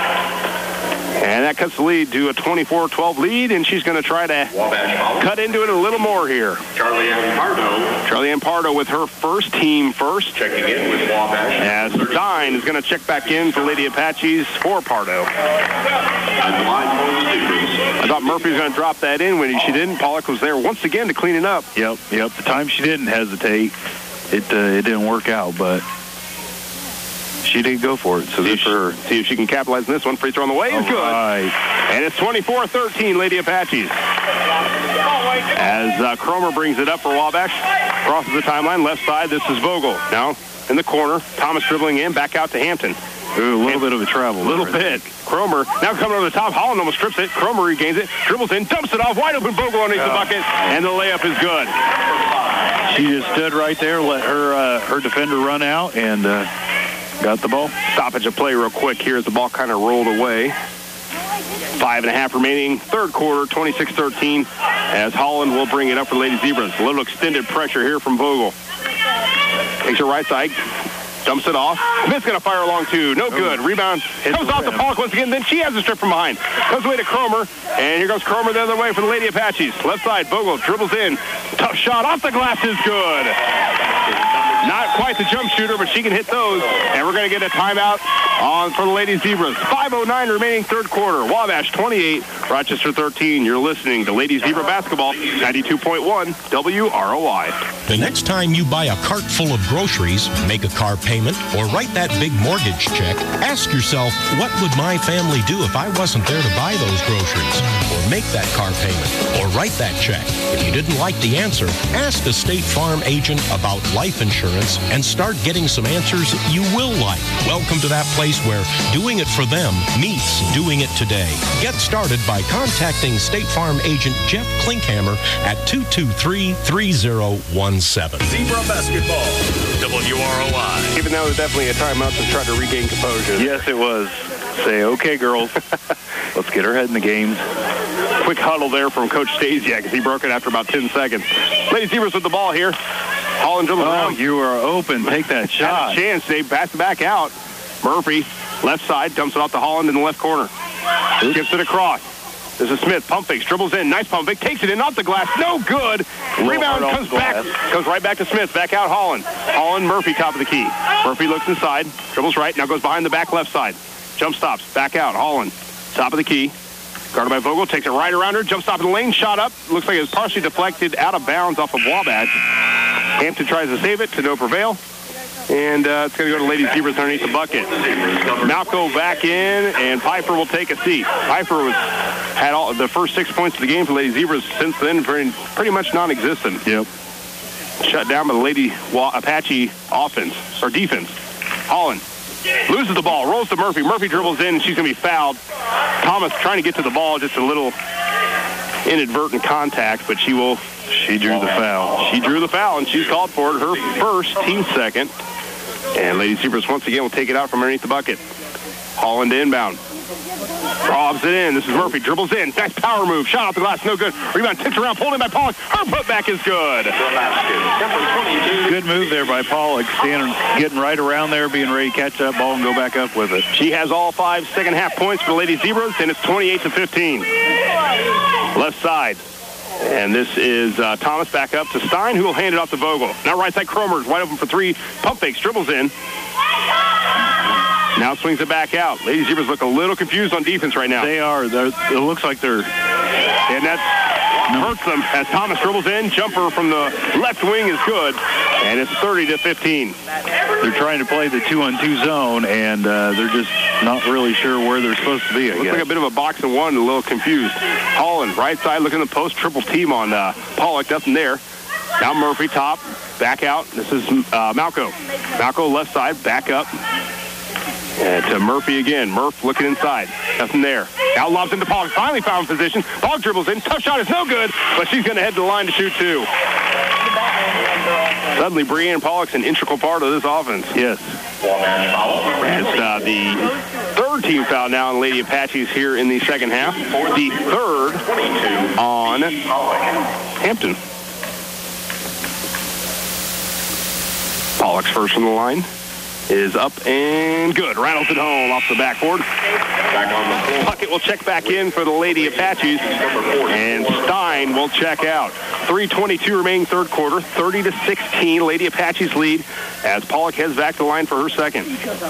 And that cuts the lead to a 24-12 lead, and she's going to try to cut into it a little more here. Charlie Ann Pardo with her first team first. checking in with Wabash. As Stein is going to check back in for Lady Apaches for Pardo. And the line for the Zebras. I thought Murphy was going to drop that in when she didn't. Pollock was there once again to clean it up. Yep. The time she didn't hesitate, it didn't work out, but she did go for it, so good for her. See if she can capitalize on this one. Free throw on the way is good. Right. And it's 24-13, Lady Apaches. As Cromer brings it up for Wabash. Crosses the timeline, left side. This is Vogel. Now in the corner. Thomas dribbling in, back out to Hampton. Ooh, a little bit of a travel. A little bit. Cromer now coming over the top. Holland almost strips it. Cromer regains it. Dribbles in, dumps it off. Wide open Vogel underneath the bucket. And the layup is good. She just stood right there, let her defender run out, and Got the ball. Stoppage of play real quick here as the ball kind of rolled away. 5.5 remaining, third quarter, 26-13, as Holland will bring it up for Lady Zebras. A little extended pressure here from Vogel. Takes her right side, dumps it off. Smith's going to fire along two. No good. Rebound comes off to Pollock once again. Then she has a strip from behind. Comes away to Cromer. And here goes Cromer the other way for the Lady Apaches. Left side, Vogel dribbles in. Tough shot off the glass is good. Not quite the jump shooter, but she can hit those. And we're going to get a timeout on for the Lady Zebras. 5:09 remaining third quarter. Wabash 28, Rochester 13. You're listening to Lady Zebra Basketball, 92.1 WROI. The next time you buy a cart full of groceries, make a car payment, or write that big mortgage check, ask yourself, what would my family do if I wasn't there to buy those groceries? Or make that car payment, or write that check. If you didn't like the answer, ask a State Farm agent about life insurance and start getting some answers you will like. Welcome to that place where doing it for them meets doing it today. Get started by contacting State Farm agent Jeff Klinkhammer at 223-3017. Zebra Basketball, WROI. Even though it was definitely a timeout to try to regain composure. Yes, it was. Say, okay, girls, let's get her head in the games. Quick huddle there from Coach Stasiak as he broke it after about 10 seconds. Lady Zebras with the ball here. Holland dribbles around. You are open. Take that shot. Had a chance. They pass it back out. Murphy, left side, dumps it off to Holland in the left corner. Skips it across. This is Smith. Pump fakes. Dribbles in. Nice pump fake. Takes it in off the glass. No good. Rebound comes back. Goes right back to Smith. Back out Holland. Holland, Murphy, top of the key. Murphy looks inside. Dribbles right. Now goes behind the back left side. Jump stops. Back out. Holland. Top of the key. Guarded by Vogel. Takes it right around her. Jump stop in the lane. Shot up. Looks like it was partially deflected out of bounds off of Wabash. Hampton tries to save it to no prevail. And it's going to go to Lady Zebras underneath the bucket. Malco back in, and Piper will take a seat. Piper had all the first 6 points of the game for Lady Zebras. Since then, pretty much non-existent. Yep. Shut down by the Lady Apache offense, or defense. Holland loses the ball, rolls to Murphy. Murphy dribbles in, and she's going to be fouled. Thomas trying to get to the ball, just a little inadvertent contact, but she drew the foul. She drew the foul, and she's called for it, her first, team second. And Lady Zebras once again will take it out from underneath the bucket. Holland inbound. Robs it in. This is Murphy. Dribbles in. Nice power move. Shot off the glass. No good. Rebound tipped around. Pulled in by Pollock. Her putback is good. Good move there by Pollock. Getting right around there, being ready to catch that ball and go back up with it. She has all 5 second half points for Lady Zebras, and it's 28-15. Left side. And this is Thomas back up to Stein, who will hand it off to Vogel. Now right side, Cromer is wide open for three. Pump fakes, dribbles in. Now swings it back out. Lady Zebras look a little confused on defense right now. They are. It looks like they're... And that hurts them as Thomas dribbles in. Jumper from the left wing is good. And it's 30-15. They're trying to play the 2-on-2 zone, and they're just not really sure where they're supposed to be, I guess. Looks like a bit of a box and one, a little confused. Holland, right side, looking at the post, triple team on Pollock, nothing there. Now Murphy, top, back out. This is Malco. Malco, left side, back up. And to Murphy again. Murph looking inside. Nothing there. Now lobs into Pollock. Finally found position. Pollock dribbles in. Tough shot is no good, but she's going to head to the line to shoot two. Suddenly, Breanne Pollock's an integral part of this offense. Yes. It's the third team foul now on Lady Apaches here in the second half. The third on Hampton. Pollock's first on the line is up and good. Rattles it home off the backboard. Puckett will check back in for the Lady Apaches, and Stein will check out. 3:22 remaining third quarter, 30-16. Lady Apaches lead as Pollock heads back to the line for her second.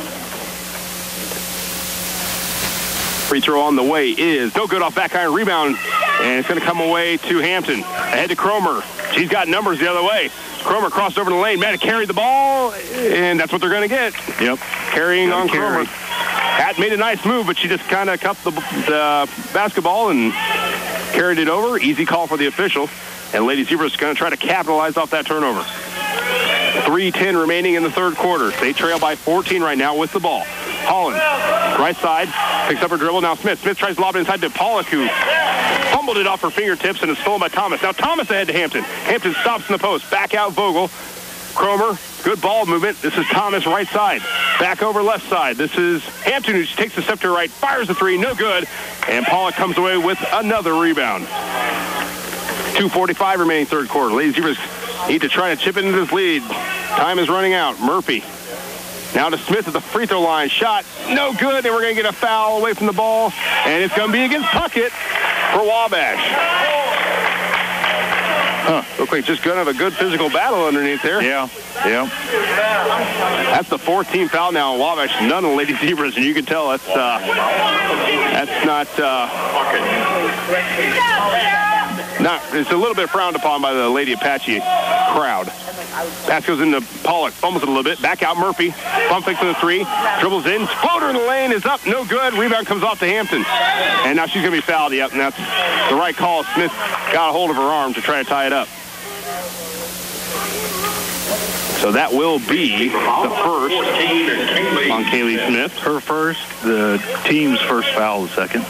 Free throw on the way is no good off back iron rebound, and it's going to come away to Hampton. Ahead to Cromer. She's got numbers the other way. Cromer crossed over the lane. Matt carried the ball, and that's what they're going to get. Yep. Carrying on Cromer. Pat made a nice move, but she just kind of cuffed the basketball and carried it over. Easy call for the official. And Lady Zebras is going to try to capitalize off that turnover. 3:10 remaining in the third quarter. They trail by 14 right now with the ball. Holland, right side, picks up her dribble. Now Smith. Smith tries to lob it inside to Pollock, who fumbled it off her fingertips and is stolen by Thomas. Now Thomas ahead to Hampton. Hampton stops in the post. Back out Vogel. Cromer, good ball movement. This is Thomas, right side. Back over left side. This is Hampton, who takes the step to right, fires the three, no good. And Pollock comes away with another rebound. 2:45 remaining third quarter. Lady Zebras need to try to chip into this lead. Time is running out. Murphy now to Smith at the free throw line. Shot, no good, and we're going to get a foul away from the ball. And it's going to be against Puckett for Wabash. Look like just going to have a good physical battle underneath there. Yeah. That's the 14th foul now on Wabash. None of the Lady Zebras, and you can tell that's not, it's a little bit frowned upon by the Lady Apache crowd. Pass goes into Pollock, fumbles it a little bit. Back out Murphy. Pump fakes to the three. Dribbles in. Floater in the lane is up. No good. Rebound comes off to Hampton. And now she's going to be fouled. Yep, and that's the right call. Smith got a hold of her arm to try to tie it up. So that will be the first on Kaylee Smith. Her first, the team's first foul, the second.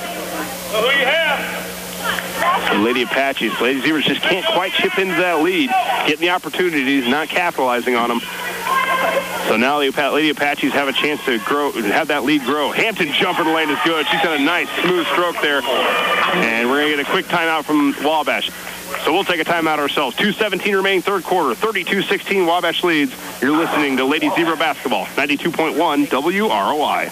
The Lady Apaches. Lady Zebras just can't quite chip into that lead. Getting the opportunities, not capitalizing on them. So now the Lady Apaches have a chance to grow, have that lead grow. Hampton jumper in the lane is good. She's got a nice, smooth stroke there. And we're going to get a quick timeout from Wabash. So we'll take a timeout ourselves. 2:17 remaining third quarter. 32-16 Wabash leads. You're listening to Lady Zebra Basketball. 92.1 WROI.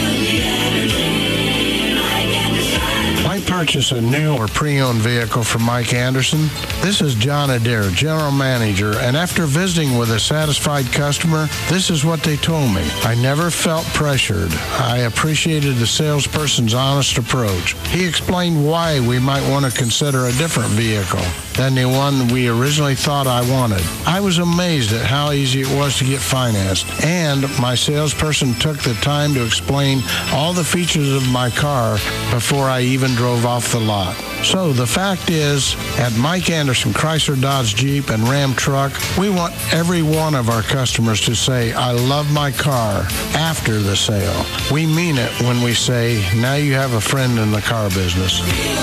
Why purchase a new or pre-owned vehicle from Mike Anderson? This is John Adair, General Manager, and after visiting with a satisfied customer, this is what they told me. I never felt pressured. I appreciated the salesperson's honest approach. He explained why we might want to consider a different vehicle than the one we originally thought I wanted. I was amazed at how easy it was to get financed, and my salesperson took the time to explain all the features of my car before I even drove off the lot. So the fact is, at Mike Anderson Chrysler Dodge Jeep and Ram Truck, we want every one of our customers to say, I love my car after the sale. We mean it when we say, now you have a friend in the car business.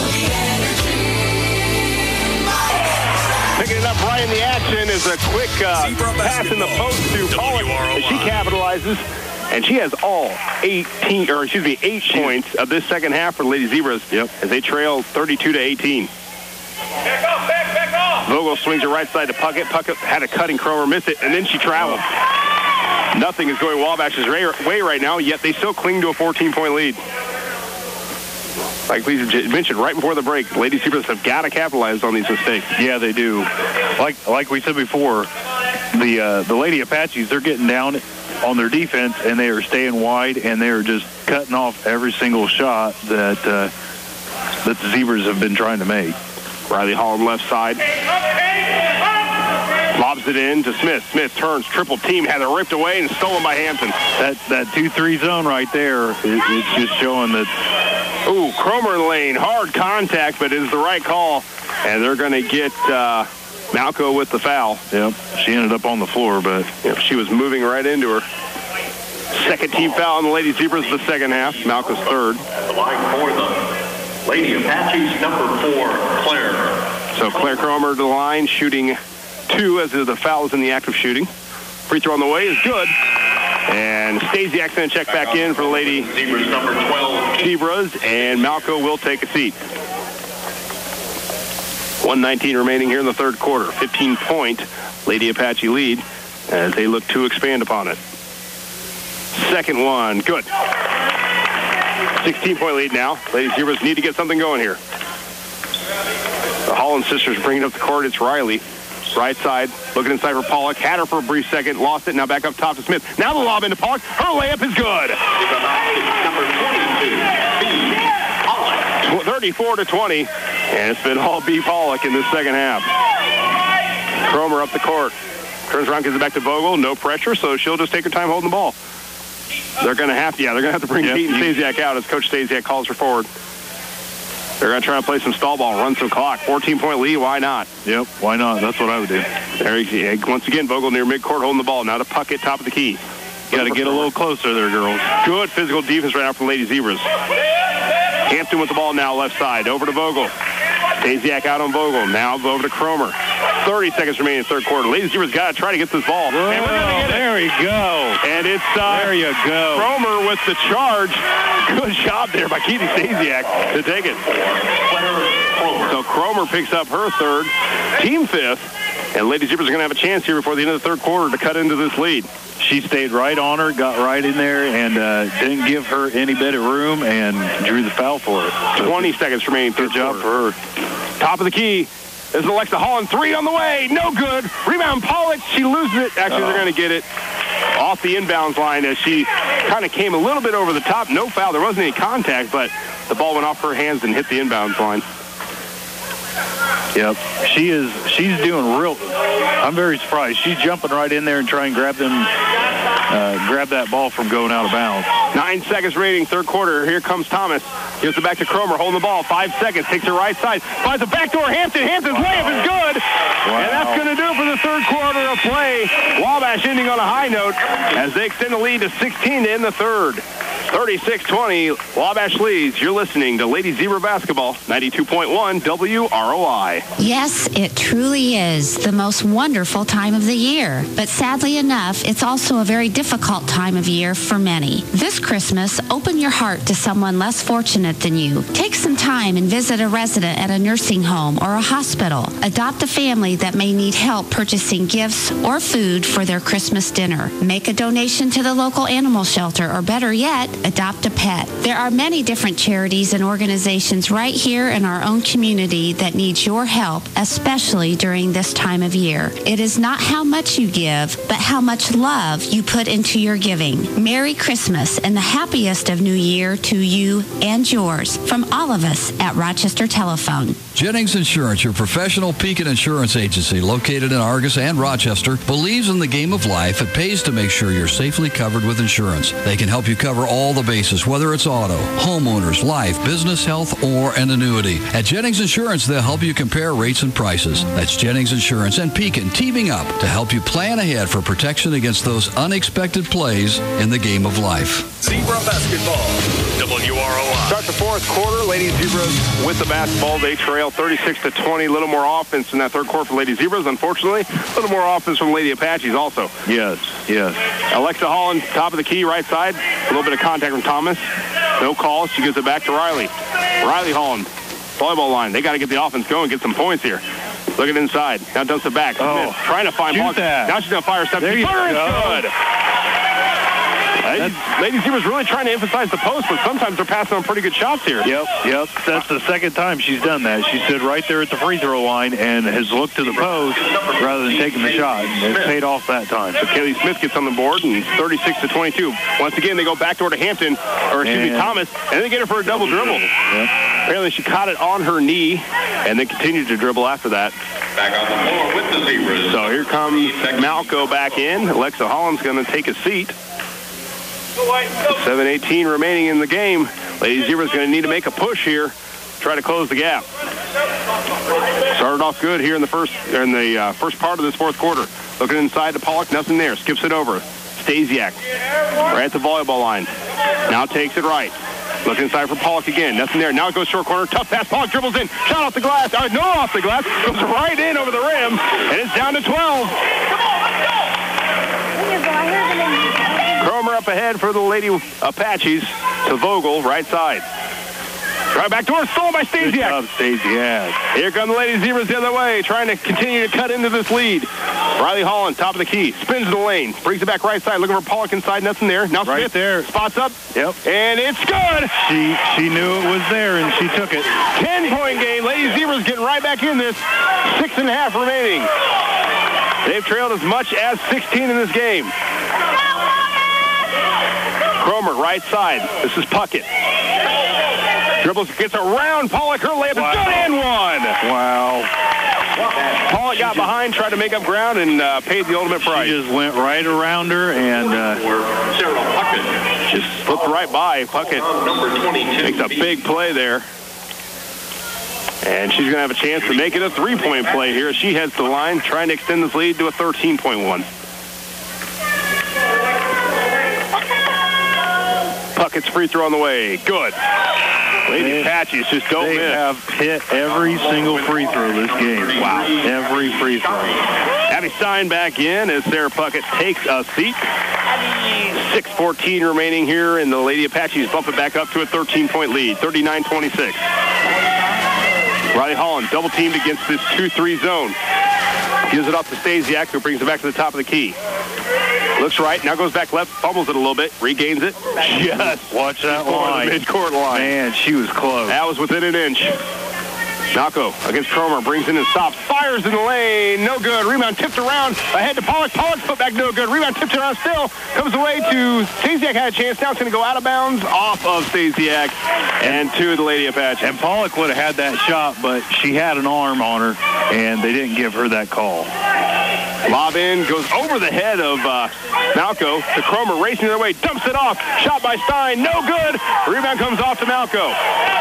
Picking it up right in the action is a quick pass in the post to Pollock as she capitalizes. And she has all 8 points of this second half for Lady Zebras as they trail 32-18. Back off. Vogel swings her right side to Puckett. Puckett had a cutting Cromer, missed it, and then she traveled. Nothing is going Wabash's way right now, yet they still cling to a 14-point lead. Like we mentioned right before the break, Lady Zebras have got to capitalize on these mistakes. Yeah, they do. Like we said before, the Lady Apaches, they're getting down on their defense, and they are staying wide, and they are just cutting off every single shot that the Zebras have been trying to make. Riley Hall on left side. Lobs it in to Smith. Smith turns, triple team, had it ripped away and stolen by Hampton. That 2-3 zone right there, it's just showing that. Ooh, Cromer in the lane, hard contact, but it is the right call, and they're going to get Malco with the foul. Yep, she ended up on the floor, but she was moving right into her. Second team foul on the Lady Zebras in the second half. Malco's third. The line for the Lady Apaches, number 4, Claire. So Claire Cromer to the line, shooting 2 as the foul is in the act of shooting. Free throw on the way is good. And Stasiak's going to check back in for the Lady Zebras, number 12. Zebras, and Malco will take a seat. 1:19 remaining here in the third quarter. 15-point Lady Apache lead as they look to expand upon it. Second one, good. 16-point lead now. Lady Zebras need to get something going here. The Holland sisters bringing up the court. It's Riley. Right side, looking inside for Pollock. Had her for a brief second, lost it. Now back up top to Smith. Now the lob into Pollock. Her layup is good. Number 22, Pollock. 34-20, and it's been all B. Pollock in this second half. Cromer up the court. Turns around, gives it back to Vogel. No pressure, so she'll just take her time holding the ball. They're going to have to bring Peyton Stasiak out as Coach Stasiak calls her forward. They're going to try to play some stall ball, run some clock. 14-point lead, why not? Yep, why not? That's what I would do. There you go. Once again, Vogel near midcourt holding the ball. Now to Puckett, top of the key. Got to get a little closer there, girls. Good physical defense right now from Lady Zebras. Hampton with the ball now left side. Over to Vogel. Stasiak out on Vogel. Now over to Cromer. 30 seconds remaining in the third quarter. Lady Zebras got to try to get this ball. Whoa, and we're going to get it. There you go. And it's there you go. Cromer with the charge. Good job there by Keith Stasiak to take it. So Cromer picks up her third, team fifth. And Lady Zebras are going to have a chance here before the end of the third quarter to cut into this lead. She stayed right on her, got right in there, and didn't give her any bit of room and drew the foul for it. 20 seconds remaining. Good job for her. Top of the key. This is Alexa Holland. Three on the way. No good. Rebound Pollock. She loses it. Actually, they're going to get it off the inbounds line as she kind of came a little bit over the top. No foul. There wasn't any contact, but the ball went off her hands and hit the inbounds line. Yep, she's doing real. I'm very surprised. She's jumping right in there and trying to grab that ball from going out of bounds. 9 seconds remaining, third quarter. Here comes Thomas. Gives it back to Cromer, holding the ball. 5 seconds, takes her right side, finds a backdoor Hampton. Hampton's layup is good. Wow. And that's going to do it for the third quarter of play. Wabash ending on a high note as they extend the lead to 16 to end the third. 36-20, Wabash leads. You're listening to Lady Zebra Basketball, 92.1 WROI. Yes, it truly is the most wonderful time of the year. But sadly enough, it's also a very difficult time of year for many. This Christmas, open your heart to someone less fortunate than you. Take some time and visit a resident at a nursing home or a hospital. Adopt a family that may need help purchasing gifts or food for their Christmas dinner. Make a donation to the local animal shelter, or better yet, adopt a pet. There are many different charities and organizations right here in our own community that need your help, especially during this time of year. It is not how much you give, but how much love you put into your giving. Merry Christmas and the happiest of New Year to you and yours from all of us at Rochester Telephone. Jennings Insurance, your professional Pekin insurance agency located in Argus and Rochester, believes in the game of life. It pays to make sure you're safely covered with insurance. They can help you cover all the bases, whether it's auto, homeowners, life, business, health, or an annuity. At Jennings Insurance, they'll help you compare rates and prices. That's Jennings Insurance and Pekin teaming up to help you plan ahead for protection against those unexpected plays in the game of life. Zebra Basketball, WROI. Start the fourth quarter. Lady Zebras with the basketball. They trail 36-20. A little more offense in that third quarter for Lady Zebras, unfortunately. A little more offense from Lady Apaches also. Yes. Alexa Holland, top of the key, right side. A little bit of contact from Thomas. No call. She gives it back to Riley. Riley Holland, volleyball line. They got to get the offense going, get some points here. Look at inside. Now dumps it back. Smith trying to find ball. Now she's going to fire step. There you go. Good. Lady Zebras really trying to emphasize the post, but sometimes they're passing on pretty good shots here. Yep. That's the second time she's done that. She stood right there at the free throw line and has looked to the post rather than taking the shot. It's paid off that time. So Kaylee Smith gets on the board, and 36-22. Once again, they go backdoor to Hampton, Thomas, and they get her for a double dribble. Yep. Apparently she caught it on her knee, and then continued to dribble after that. Back on the floor with the Zebras. So here comes Malco back in. Alexa Holland's going to take a seat. 7:18 remaining in the game. Lady Zebras going to need to make a push here, try to close the gap. Started off good here in the first part of this fourth quarter. Looking inside to Pollock, nothing there. Skips it over. Stasiak right at the volleyball line. Now takes it right. Looking inside for Pollock again. Nothing there. Now it goes short corner. Tough pass. Pollock dribbles in. Shot off the glass. No off the glass. Goes right in over the rim. And it's down to 12. Come on, let's go. Cromer up ahead for the Lady Apaches to Vogel, right side. Right back door, stolen by Stasiak. Good job, Stasiak. Here come the Lady Zebras the other way, trying to continue to cut into this lead. Riley Holland, top of the key, spins the lane, brings it back right side, looking for Pollock inside, nothing there. Now right Smith there. spots up. Yep. And it's good. She knew it was there, and she took it. 10-point game. Lady Zebras getting right back in this. 6.5 remaining. They've trailed as much as 16 in this game. Cromer, right side. This is Puckett. Dribbles, gets around Pollock. Her layup is good and one. Wow. Pollock got behind, tried to make up ground, and paid the ultimate price. She just went right around her and Sarah Puckett. Just slipped right by. Puckett makes a big play there. And she's going to have a chance to make it a three-point play here. She heads to the line, trying to extend this lead to a 13-point one. Puckett's free throw on the way. Good. Lady Apaches just don't miss. They have hit every single free throw this game. Wow. Every free throw. Abby Stein back in as Sarah Puckett takes a seat. 6:14 remaining here, and the Lady Apaches bump it back up to a 13-point lead, 39-26. Riley Holland double-teamed against this 2-3 zone. Gives it off to Stasiak, who brings it back to the top of the key. Looks right, now goes back left, fumbles it a little bit, regains it. Yes. Watch that line. Mid-court line. Man, she was close. That was within an inch. Malco against Cromer, brings in and stops, fires in the lane, no good. Rebound tipped around, ahead to Pollock. Pollock's put back, no good. Rebound tipped around still, comes away to Stasiak, had a chance. Now it's going to go out of bounds, off of Stasiak, and to the Lady Apache. And Pollock would have had that shot, but she had an arm on her, and they didn't give her that call. Lob in, goes over the head of Malco to Cromer, racing the other way, dumps it off. Shot by Stein, no good. Rebound comes off to Malco.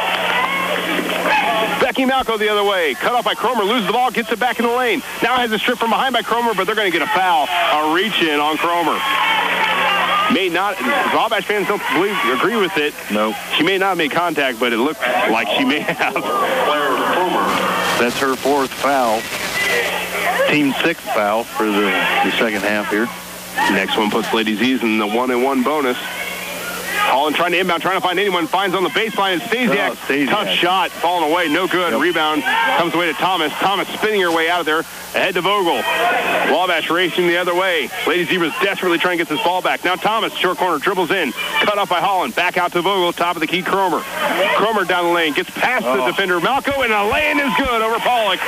Becky Malco the other way, cut off by Cromer, loses the ball, gets it back in the lane. Now has a strip from behind by Cromer, but they're going to get a foul, a reach-in on Cromer. May not, Wabash fans don't agree with it. No. She may not have made contact, but it looked like she may have. That's her fourth foul. Team sixth foul for the second half here. Next one puts Lady Z's in the 1-and-1 bonus. Holland trying to inbound, trying to find anyone, finds on the baseline, and Stasiak. Tough shot, falling away, no good. Yep. Rebound comes away to Thomas. Thomas spinning her way out of there, ahead to Vogel. Wabash racing the other way. Lady Zebras desperately trying to get this ball back. Now Thomas, short corner, dribbles in, cut off by Holland, back out to Vogel, top of the key, Cromer. Cromer down the lane, gets past the defender, Malco, and a lay-in is good over Pollock.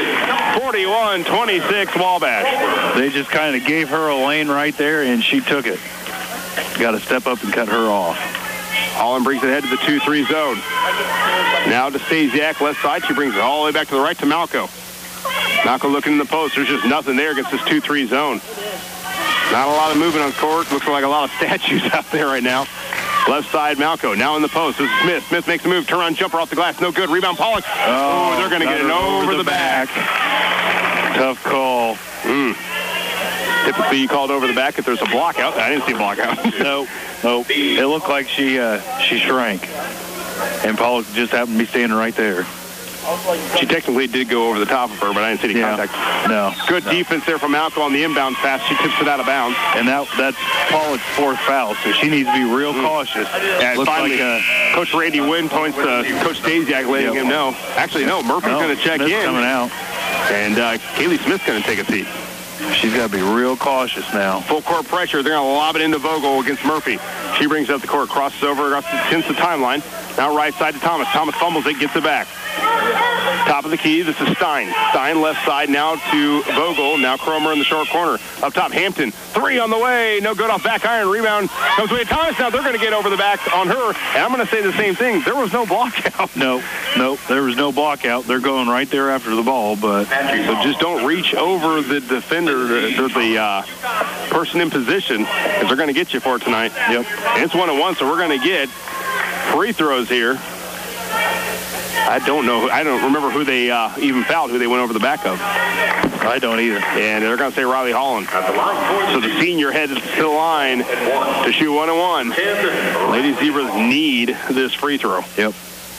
41-26 Wabash. They just kind of gave her a lane right there, and she took it. Got to step up and cut her off. Holland brings it ahead to the 2-3 zone. Now to Stasiak, left side. She brings it all the way back to the right to Malco. Malco looking in the post. There's just nothing there against this 2-3 zone. Not a lot of movement on court. Looks like a lot of statues out there right now. Left side, Malco. Now in the post. This is Smith. Smith makes a move. Turn around jumper off the glass. No good. Rebound, Pollock. Oh, they're going to get it over the back. Tough call. Typically, you called over the back if there's a block out. I didn't see a block out. Nope. It looked like she shrank. And Pollock just happened to be standing right there. She technically did go over the top of her, but I didn't see any contact. No. Good defense there from Malco on the inbound pass. She tips it out of bounds. And that's Pollock's fourth foul, so she needs to be real cautious. Yeah, finally, Coach Randy Wynn points to Coach Stasiak, letting him know. Actually, no, Murphy's going to check in. Coming out. And Kaylee Smith's going to take a seat. She's got to be real cautious now. Full court pressure. They're going to lob it into Vogel against Murphy. She brings up the court, crosses over against the timeline. Now right side to Thomas. Thomas fumbles it, gets it back. Top of the key, this is Stein. Stein left side now to Vogel. Now Cromer in the short corner. Up top, Hampton. Three on the way. No good off back iron. Rebound comes away to Thomas. Now they're going to get over the back on her. And I'm going to say the same thing. There was no block out. No, there was no block out. They're going right there after the ball, but just don't reach over the defender, the person in position, because they're going to get you for it tonight. Yep. And it's 1-1, so we're going to get free throws here. I don't know. I don't remember who they even fouled, who they went over the back of. I don't either. And they're going to say Riley Holland. So the senior heads to the line to shoot 1-1. Lady Zebras need this free throw. Yep.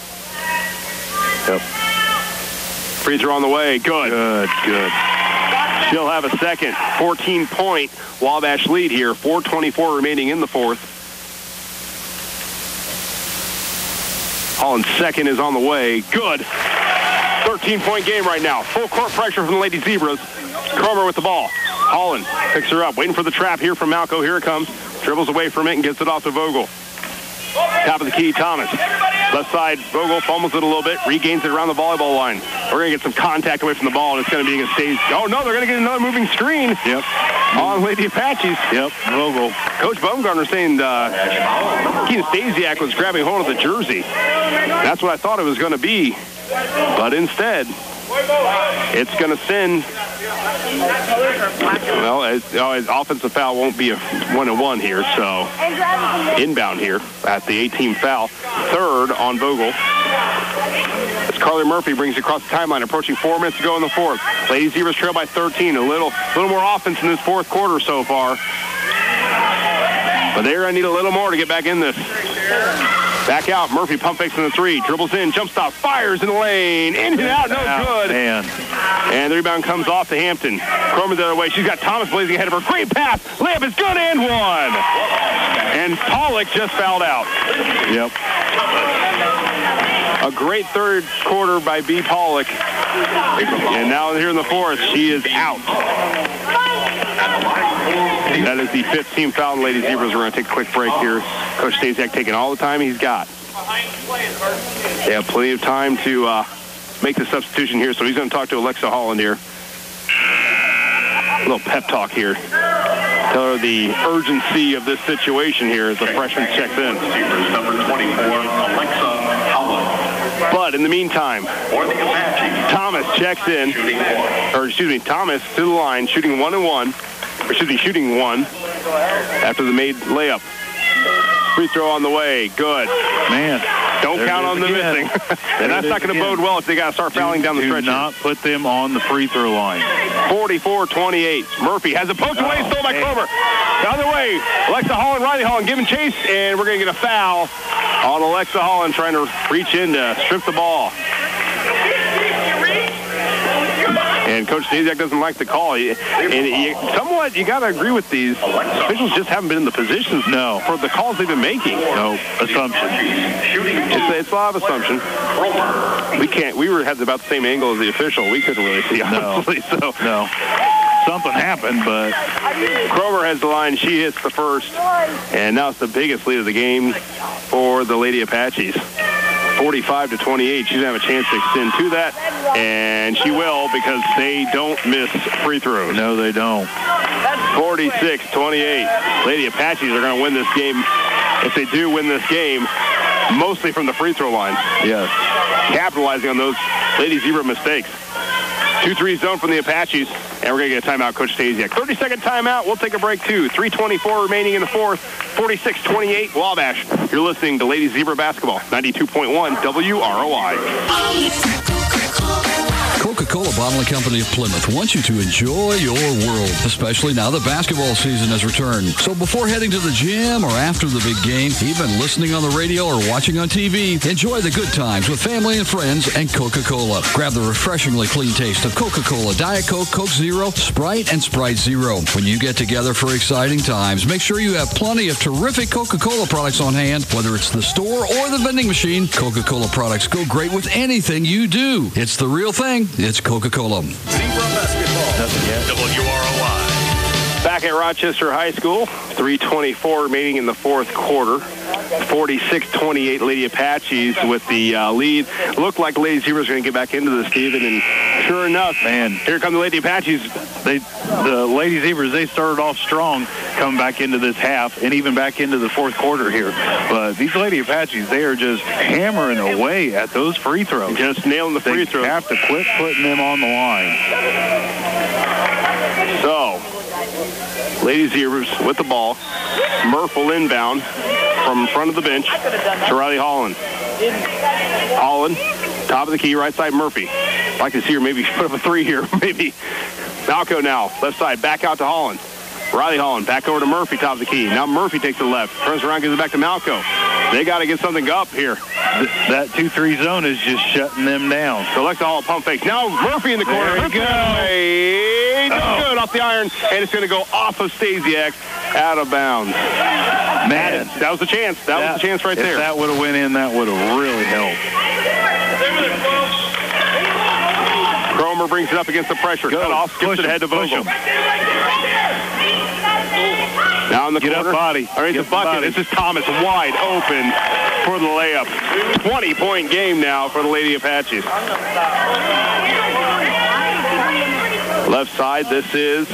Free throw on the way. Good. She'll have a second. 14-point Wabash lead here. 4:24 remaining in the fourth. Holland's second is on the way. Good. 13-point game right now. Full court pressure from the Lady Zebras. Cromer with the ball. Holland picks her up. Waiting for the trap here from Malco. Here it comes. Dribbles away from it and gets it off to Vogel. Top of the key, Thomas. Left side, Vogel fumbles it a little bit. Regains it around the volleyball line. We're going to get some contact away from the ball, and it's going to be against Stage. Oh, no, they're going to get another moving screen. Yep. On Lady Apaches. Yep, Vogel. Coach Baumgartner saying Keaton Stasiak was grabbing hold of the jersey. That's what I thought it was going to be. But instead, it's going to send. Well, offensive foul won't be a 1-1 here, so inbound here at the 18th foul. Third on Vogel. As Carly Murphy brings it across the timeline, approaching 4 minutes to go in the fourth. Lady Zebras trail by 13. A little more offense in this fourth quarter so far. But they're going to need a little more to get back in this. Back out. Murphy pump fakes in the 3. Dribbles in. Jump stop. Fires in the lane. In and out. No good. Man. And the rebound comes off to Hampton. Cromer the other way. She's got Thomas blazing ahead of her. Great pass. Layup is good and one. And Pollock just fouled out. Yep. A great third quarter by B. Pollock. And now here in the fourth, she is out. That is the 15th foul in Lady Zebras. We're going to take a quick break here. Coach Stasiak taking all the time he's got. They have plenty of time to make the substitution here, so he's going to talk to Alexa Holland here. A little pep talk here. Tell her the urgency of this situation here as the freshman checks in. Number 24, Alexa Holland. But in the meantime, Thomas checks in, Thomas to the line, shooting one after the made layup. Free throw on the way. Good. Man. Don't count on the missing. And that's not going to bode well if they got to start fouling down the stretch. Do not put them on the free throw line. 44-28. Murphy has a poke away, stole by Cromer. The other way, Alexa Holland, Riley Holland giving chase, and we're going to get a foul on Alexa Holland trying to reach in to strip the ball. And Coach Stasiak doesn't like the call. Somewhat, you got to agree with these. Officials just haven't been in the positions for the calls they've been making. No, assumption. It's a lot of assumption. We had about the same angle as the official. We couldn't really see, honestly. No. Something happened, but Cromer has the line. She hits the first. And now it's the biggest lead of the game for the Lady Apaches. 45-28. She's going to have a chance to extend to that, and she will because they don't miss free throws. No, they don't. 46-28. Lady Apaches are going to win this game. If they do win this game, mostly from the free throw line. Yes. Capitalizing on those Lady Zebra mistakes. 2-3 zone from the Apaches, and we're going to get a timeout, Coach Stasiak. 30-second timeout. We'll take a break, too. 3:24 remaining in the fourth. 46-28 Wabash. You're listening to Lady Zebra Basketball, 92.1 WROI. Coca-Cola Bottling Company of Plymouth wants you to enjoy your world, especially now the basketball season has returned. So before heading to the gym or after the big game, even listening on the radio or watching on TV, enjoy the good times with family and friends and Coca-Cola. Grab the refreshingly clean taste of Coca-Cola, Diet Coke, Coke Zero, Sprite, and Sprite Zero. When you get together for exciting times, make sure you have plenty of terrific Coca-Cola products on hand, whether it's the store or the vending machine. Coca-Cola products go great with anything you do. It's the real thing. It's Coca-Cola. Zebra Basketball. WROI. Back at Rochester High School, 3:24 remaining in the fourth quarter. 46-28 Lady Apaches with the lead. Looked like Lady Zebras going to get back into this, Steven, and sure enough, man, here come the Lady Apaches. The Lady Zebras, they started off strong coming back into this half and even back into the fourth quarter here. But these Lady Apaches, they are just hammering away at those free throws. Just nailing the free throws. They have to quit putting them on the line. So, Lady Zebras with the ball. Murph will inbound from front of the bench to Riley Holland. Holland, top of the key, right side Murphy. I'd like to see her maybe put up a three here. Maybe. Malco now, left side, back out to Holland. Riley Holland, back over to Murphy, top of the key. Now Murphy takes the left, turns around, gives it back to Malco. They got to get something up here. That 2-3 zone is just shutting them down. So Alexa Holland pump fake. Now Murphy in the corner. There we go. Good off the iron, and it's going to go off of Stasiak, out of bounds. Man, that was the chance. That was the chance right there. If that would have went in, that would have really helped. Cromer brings it up against the pressure. Cut off, skips it ahead to Vogel. Now in the corner. Body. All right, the bucket. This is Thomas wide open for the layup. 20-point game now for the Lady Apaches. Left side, this is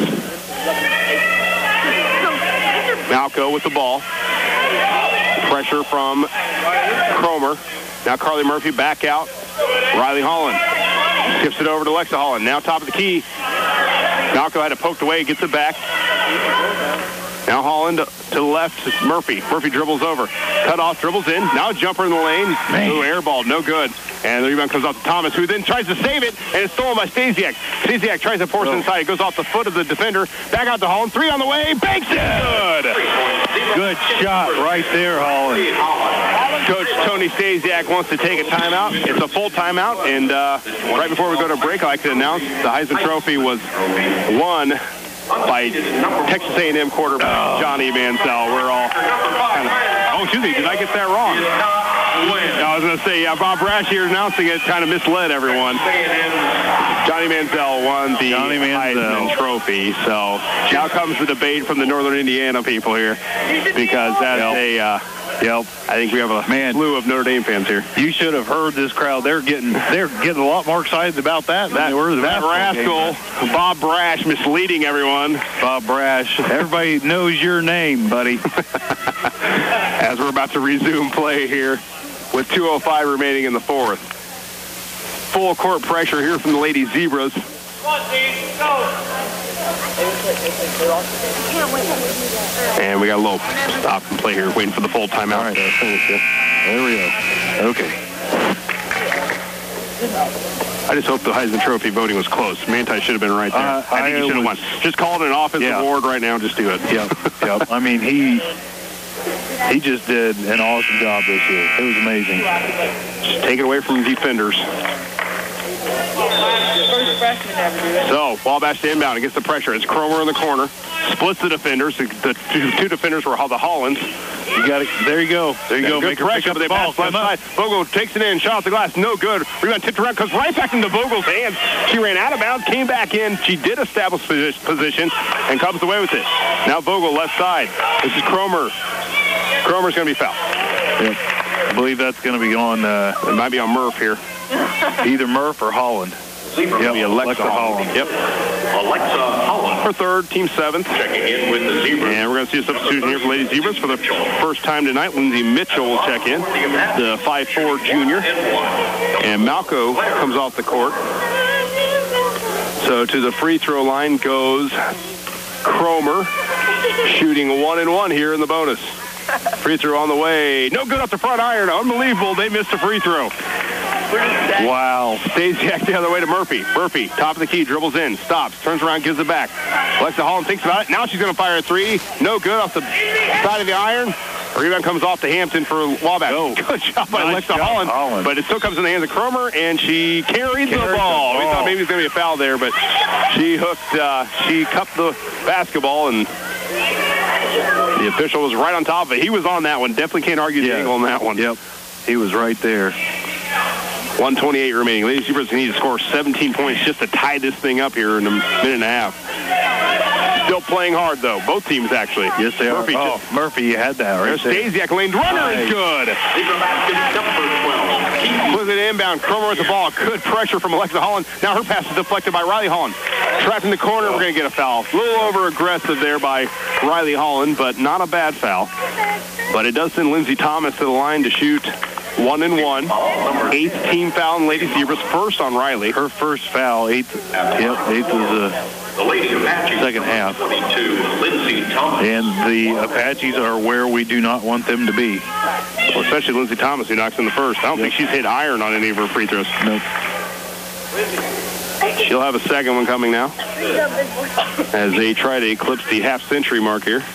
Malco with the ball. Pressure from Cromer. Now Carly Murphy back out. Riley Holland skips it over to Alexa Holland. Now top of the key. Malco had it poked away, gets it back. Now Holland to the left, it's Murphy. Murphy dribbles over. Cut off, dribbles in. Now a jumper in the lane. Ooh, air ball, no good. And the rebound comes off to Thomas, who then tries to save it, and it's stolen by Stasiak. Stasiak tries to force it inside. It goes off the foot of the defender. Back out to Holland. Three on the way. Banks it. Good. Good shot right there, Holland. Coach Tony Stasiak wants to take a timeout. It's a full timeout, and right before we go to break, I'd like to announce the Heisman Trophy was won by Texas A&M quarterback Johnny Mansell. We're all kind of, oh, excuse me, did I get that wrong? I was going to say, yeah, Bob Brash here announcing it kind of misled everyone. Johnny Mansell won the Heisman Trophy. So now comes the debate from the Northern Indiana people here, because that's I think we have a slew of Notre Dame fans here. You should have heard this crowd. They're getting a lot more excited about that than they were the rascal Bob Brash misleading everyone. Bob Brash. Everybody knows your name, buddy. As we're about to resume play here with 2:05 remaining in the fourth. Full court pressure here from the Lady Zebras. And we got a little stop and play here, waiting for the full timeout. All right, there we go. Okay. I just hope the Heisman Trophy voting was close. Manti should have been right there. I think he should have won. Just call it an offensive award right now. Just do it. Yep. I mean, he just did an awesome job this year. It was amazing. Just take it away from defenders. So, Wabash to inbound against the pressure. It's Cromer in the corner. Splits the defenders. The two defenders were the Hollands. You got it. There you go. Make her pick up the ball. Left side. Vogel takes it in. Shot at the glass. No good. Rebound tipped around. Comes right back into Vogel's hands. She ran out of bounds. Came back in. She did establish position and comes away with it. Now Vogel left side. This is Cromer. Cromer's going to be fouled. Yep. I believe that's going to be on. It might be on Murph here. Either Murph or Holland. Yep. Alexa Holland. Yep. Alexa Holland. Her third, team seventh. Checking in with the Zebras. And we're going to see a substitution here for Lady Zebras for the first time tonight. Lindsay Mitchell will check in, the 5'4" junior. And Malco comes off the court. So to the free throw line goes Cromer, shooting 1-1 here in the bonus. Free throw on the way. No good off the front iron. Unbelievable. They missed a free throw. Wow. Stasiak the other way to Murphy. Murphy, top of the key, dribbles in, stops, turns around, gives it back. Alexa Holland thinks about it. Now she's going to fire a three. No good off the side of the iron. Rebound comes off to Hampton for Wabash. Oh. Good job by Alexa Holland. But it still comes in the hands of Cromer, and she carried the ball. We thought maybe it was going to be a foul there, but she she cupped the basketball, and the official was right on top of it. He was on that one. Definitely can't argue the angle on that one. Yep. He was right there. 1:28 remaining. Lady Zebras need to score 17 points just to tie this thing up here in a minute and a half. Still playing hard, though. Both teams, actually. Yes, they are. Murphy, you had that right there. Stasiak lane runner is good. With it inbound. Cromer with the ball. Good pressure from Alexa Holland. Now her pass is deflected by Riley Holland. Trapped in the corner. We're going to get a foul. A little over-aggressive there by Riley Holland, but not a bad foul. But it does send Lindsey Thomas to the line to shoot 1-1. 8th team foul in Lady Zebras. First on Riley. Her first foul. 8th is the Lady Apaches, second half. 22, Lindsey Thomas. And the Apaches are where we do not want them to be. Well, especially Lindsey Thomas, who knocks in the first. I don't think she's hit iron on any of her free throws. Nope. She'll have a second one coming now as they try to eclipse the half-century mark here.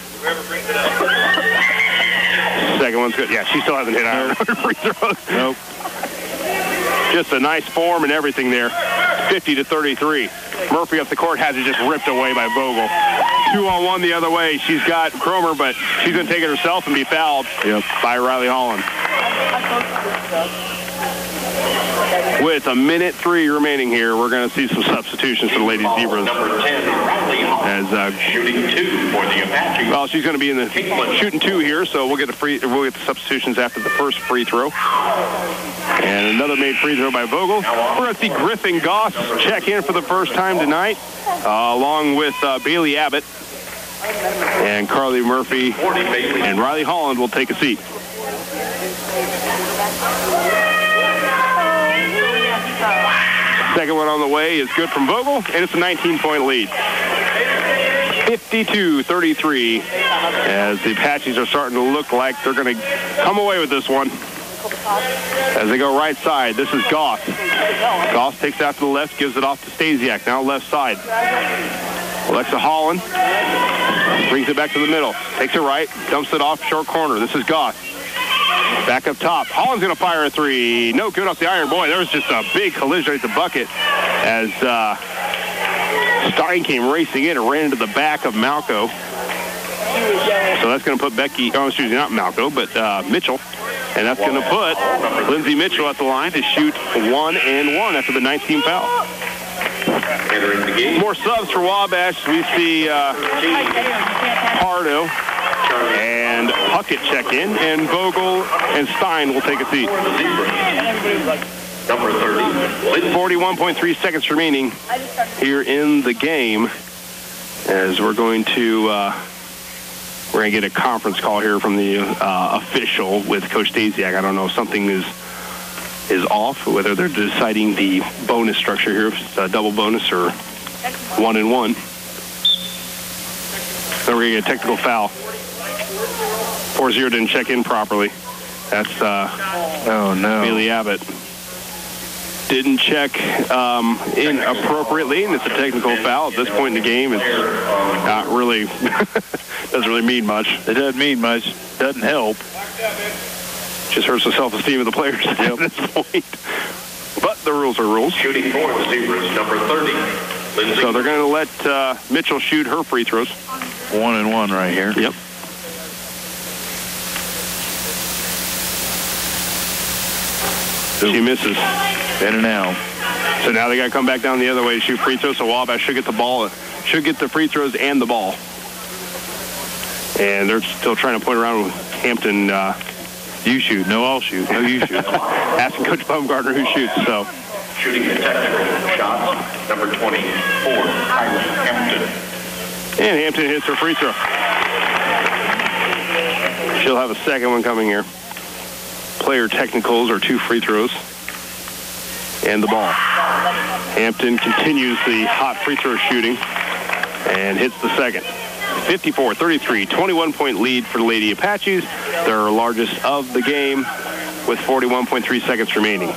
Second one's good. Yeah, she still hasn't hit iron on her free throws. Nope. Just a nice form and everything there. 50-33. Murphy up the court has it just ripped away by Vogel. 2-on-1 the other way. She's got Cromer, but she's going to take it herself and be fouled by Riley Holland. With 1:03 remaining here, we're going to see some substitutions for the Lady Zebras. Number 10, Riley Holland, shooting 2 for the Apaches. Well, she's going to be in the shooting 2 here, so we'll get the substitutions after the first free throw. And another made free throw by Vogel. We're going to see Griffin Goss check in for the first time tonight, along with Bailey Abbott. And Carly Murphy and Riley Holland will take a seat. Second one on the way is good from Vogel, and it's a 19-point lead. 52-33, as the Apaches are starting to look like they're going to come away with this one. As they go right side, this is Goss. Goss takes out to the left, gives it off to Stasiak, now left side. Alexa Holland brings it back to the middle, takes it right, dumps it off short corner. This is Goss. Back up top. Holland's going to fire a three. No good off the iron. Boy, there was just a big collision at the bucket as Stein came racing in and ran into the back of Malco. So that's going to put Becky, not Malco, but Mitchell. And that's going to put Lindsay Mitchell at the line to shoot 1 and 1 after the 19th foul. More subs for Wabash. We see Pardo and Puckett check in, and Vogel and Stein will take a seat. Number 30. 41.3 seconds remaining here in the game as we're going to get a conference call here from the official with Coach Stasiak. I don't know if something is off, whether they're deciding the bonus structure here, if it's a double bonus or 1 and 1. Then we're going to get a technical foul. 4-0 didn't check in properly. That's Bailey Abbott. Didn't check in appropriately, and it's a technical foul. At this point in the game, it's not really, doesn't really mean much. It doesn't mean much. Doesn't help. Just hurts the self-esteem of the players at this point. But the rules are rules. Shooting for the Zebras, number 30. Lindsay. So they're going to let Mitchell shoot her free throws. 1 and 1 right here. Yep. She misses. In and out. So now they got to come back down the other way to shoot free throws. So Wabash should get the ball, should get the free throws and the ball. And they're still trying to point around with Hampton. You shoot. No, I'll shoot. No, you shoot. Asking Coach Baumgartner who shoots. So shooting the technical shots, number 24, Kylie Hampton. And Hampton hits her free throw. She'll have a second one coming here. Player technicals are 2 free throws and the ball. Hampton continues the hot free throw shooting and hits the second. 54-33, 21-point lead for the Lady Apaches. Their largest of the game with 41.3 seconds remaining.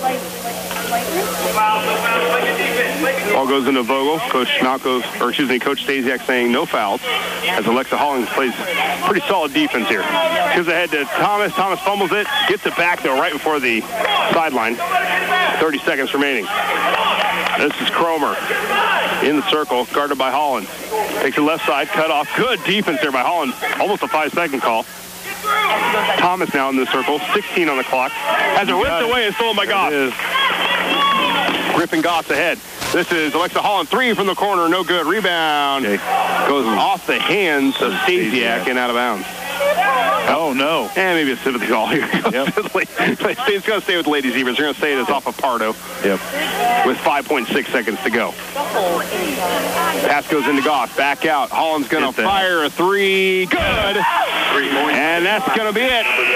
Ball goes into Vogel. Coach Stasiak saying no fouls as Alexa Holland plays pretty solid defense here. Gives ahead to Thomas. Thomas fumbles it. Gets it back, though, right before the sideline. 30 seconds remaining. This is Cromer in the circle, guarded by Holland. Takes the left side, cut off. Good defense there by Holland. Almost a 5-second call. Thomas now in the circle, 16 on the clock. Has it whipped away and stolen by Goss. Griffin Goss ahead. This is Alexa Holland, 3 from the corner, no good. Rebound goes off the hands of Stasiak and out of bounds. Oh, no. And maybe a sympathy call here. Yep. It's going to stay with the Lady Zebras. They're going to say it is off of Pardo. Yep. With 5.6 seconds to go. Pass goes into Goff. Back out. Holland's going to fire a 3. Good. 3 points. And that's going to be it.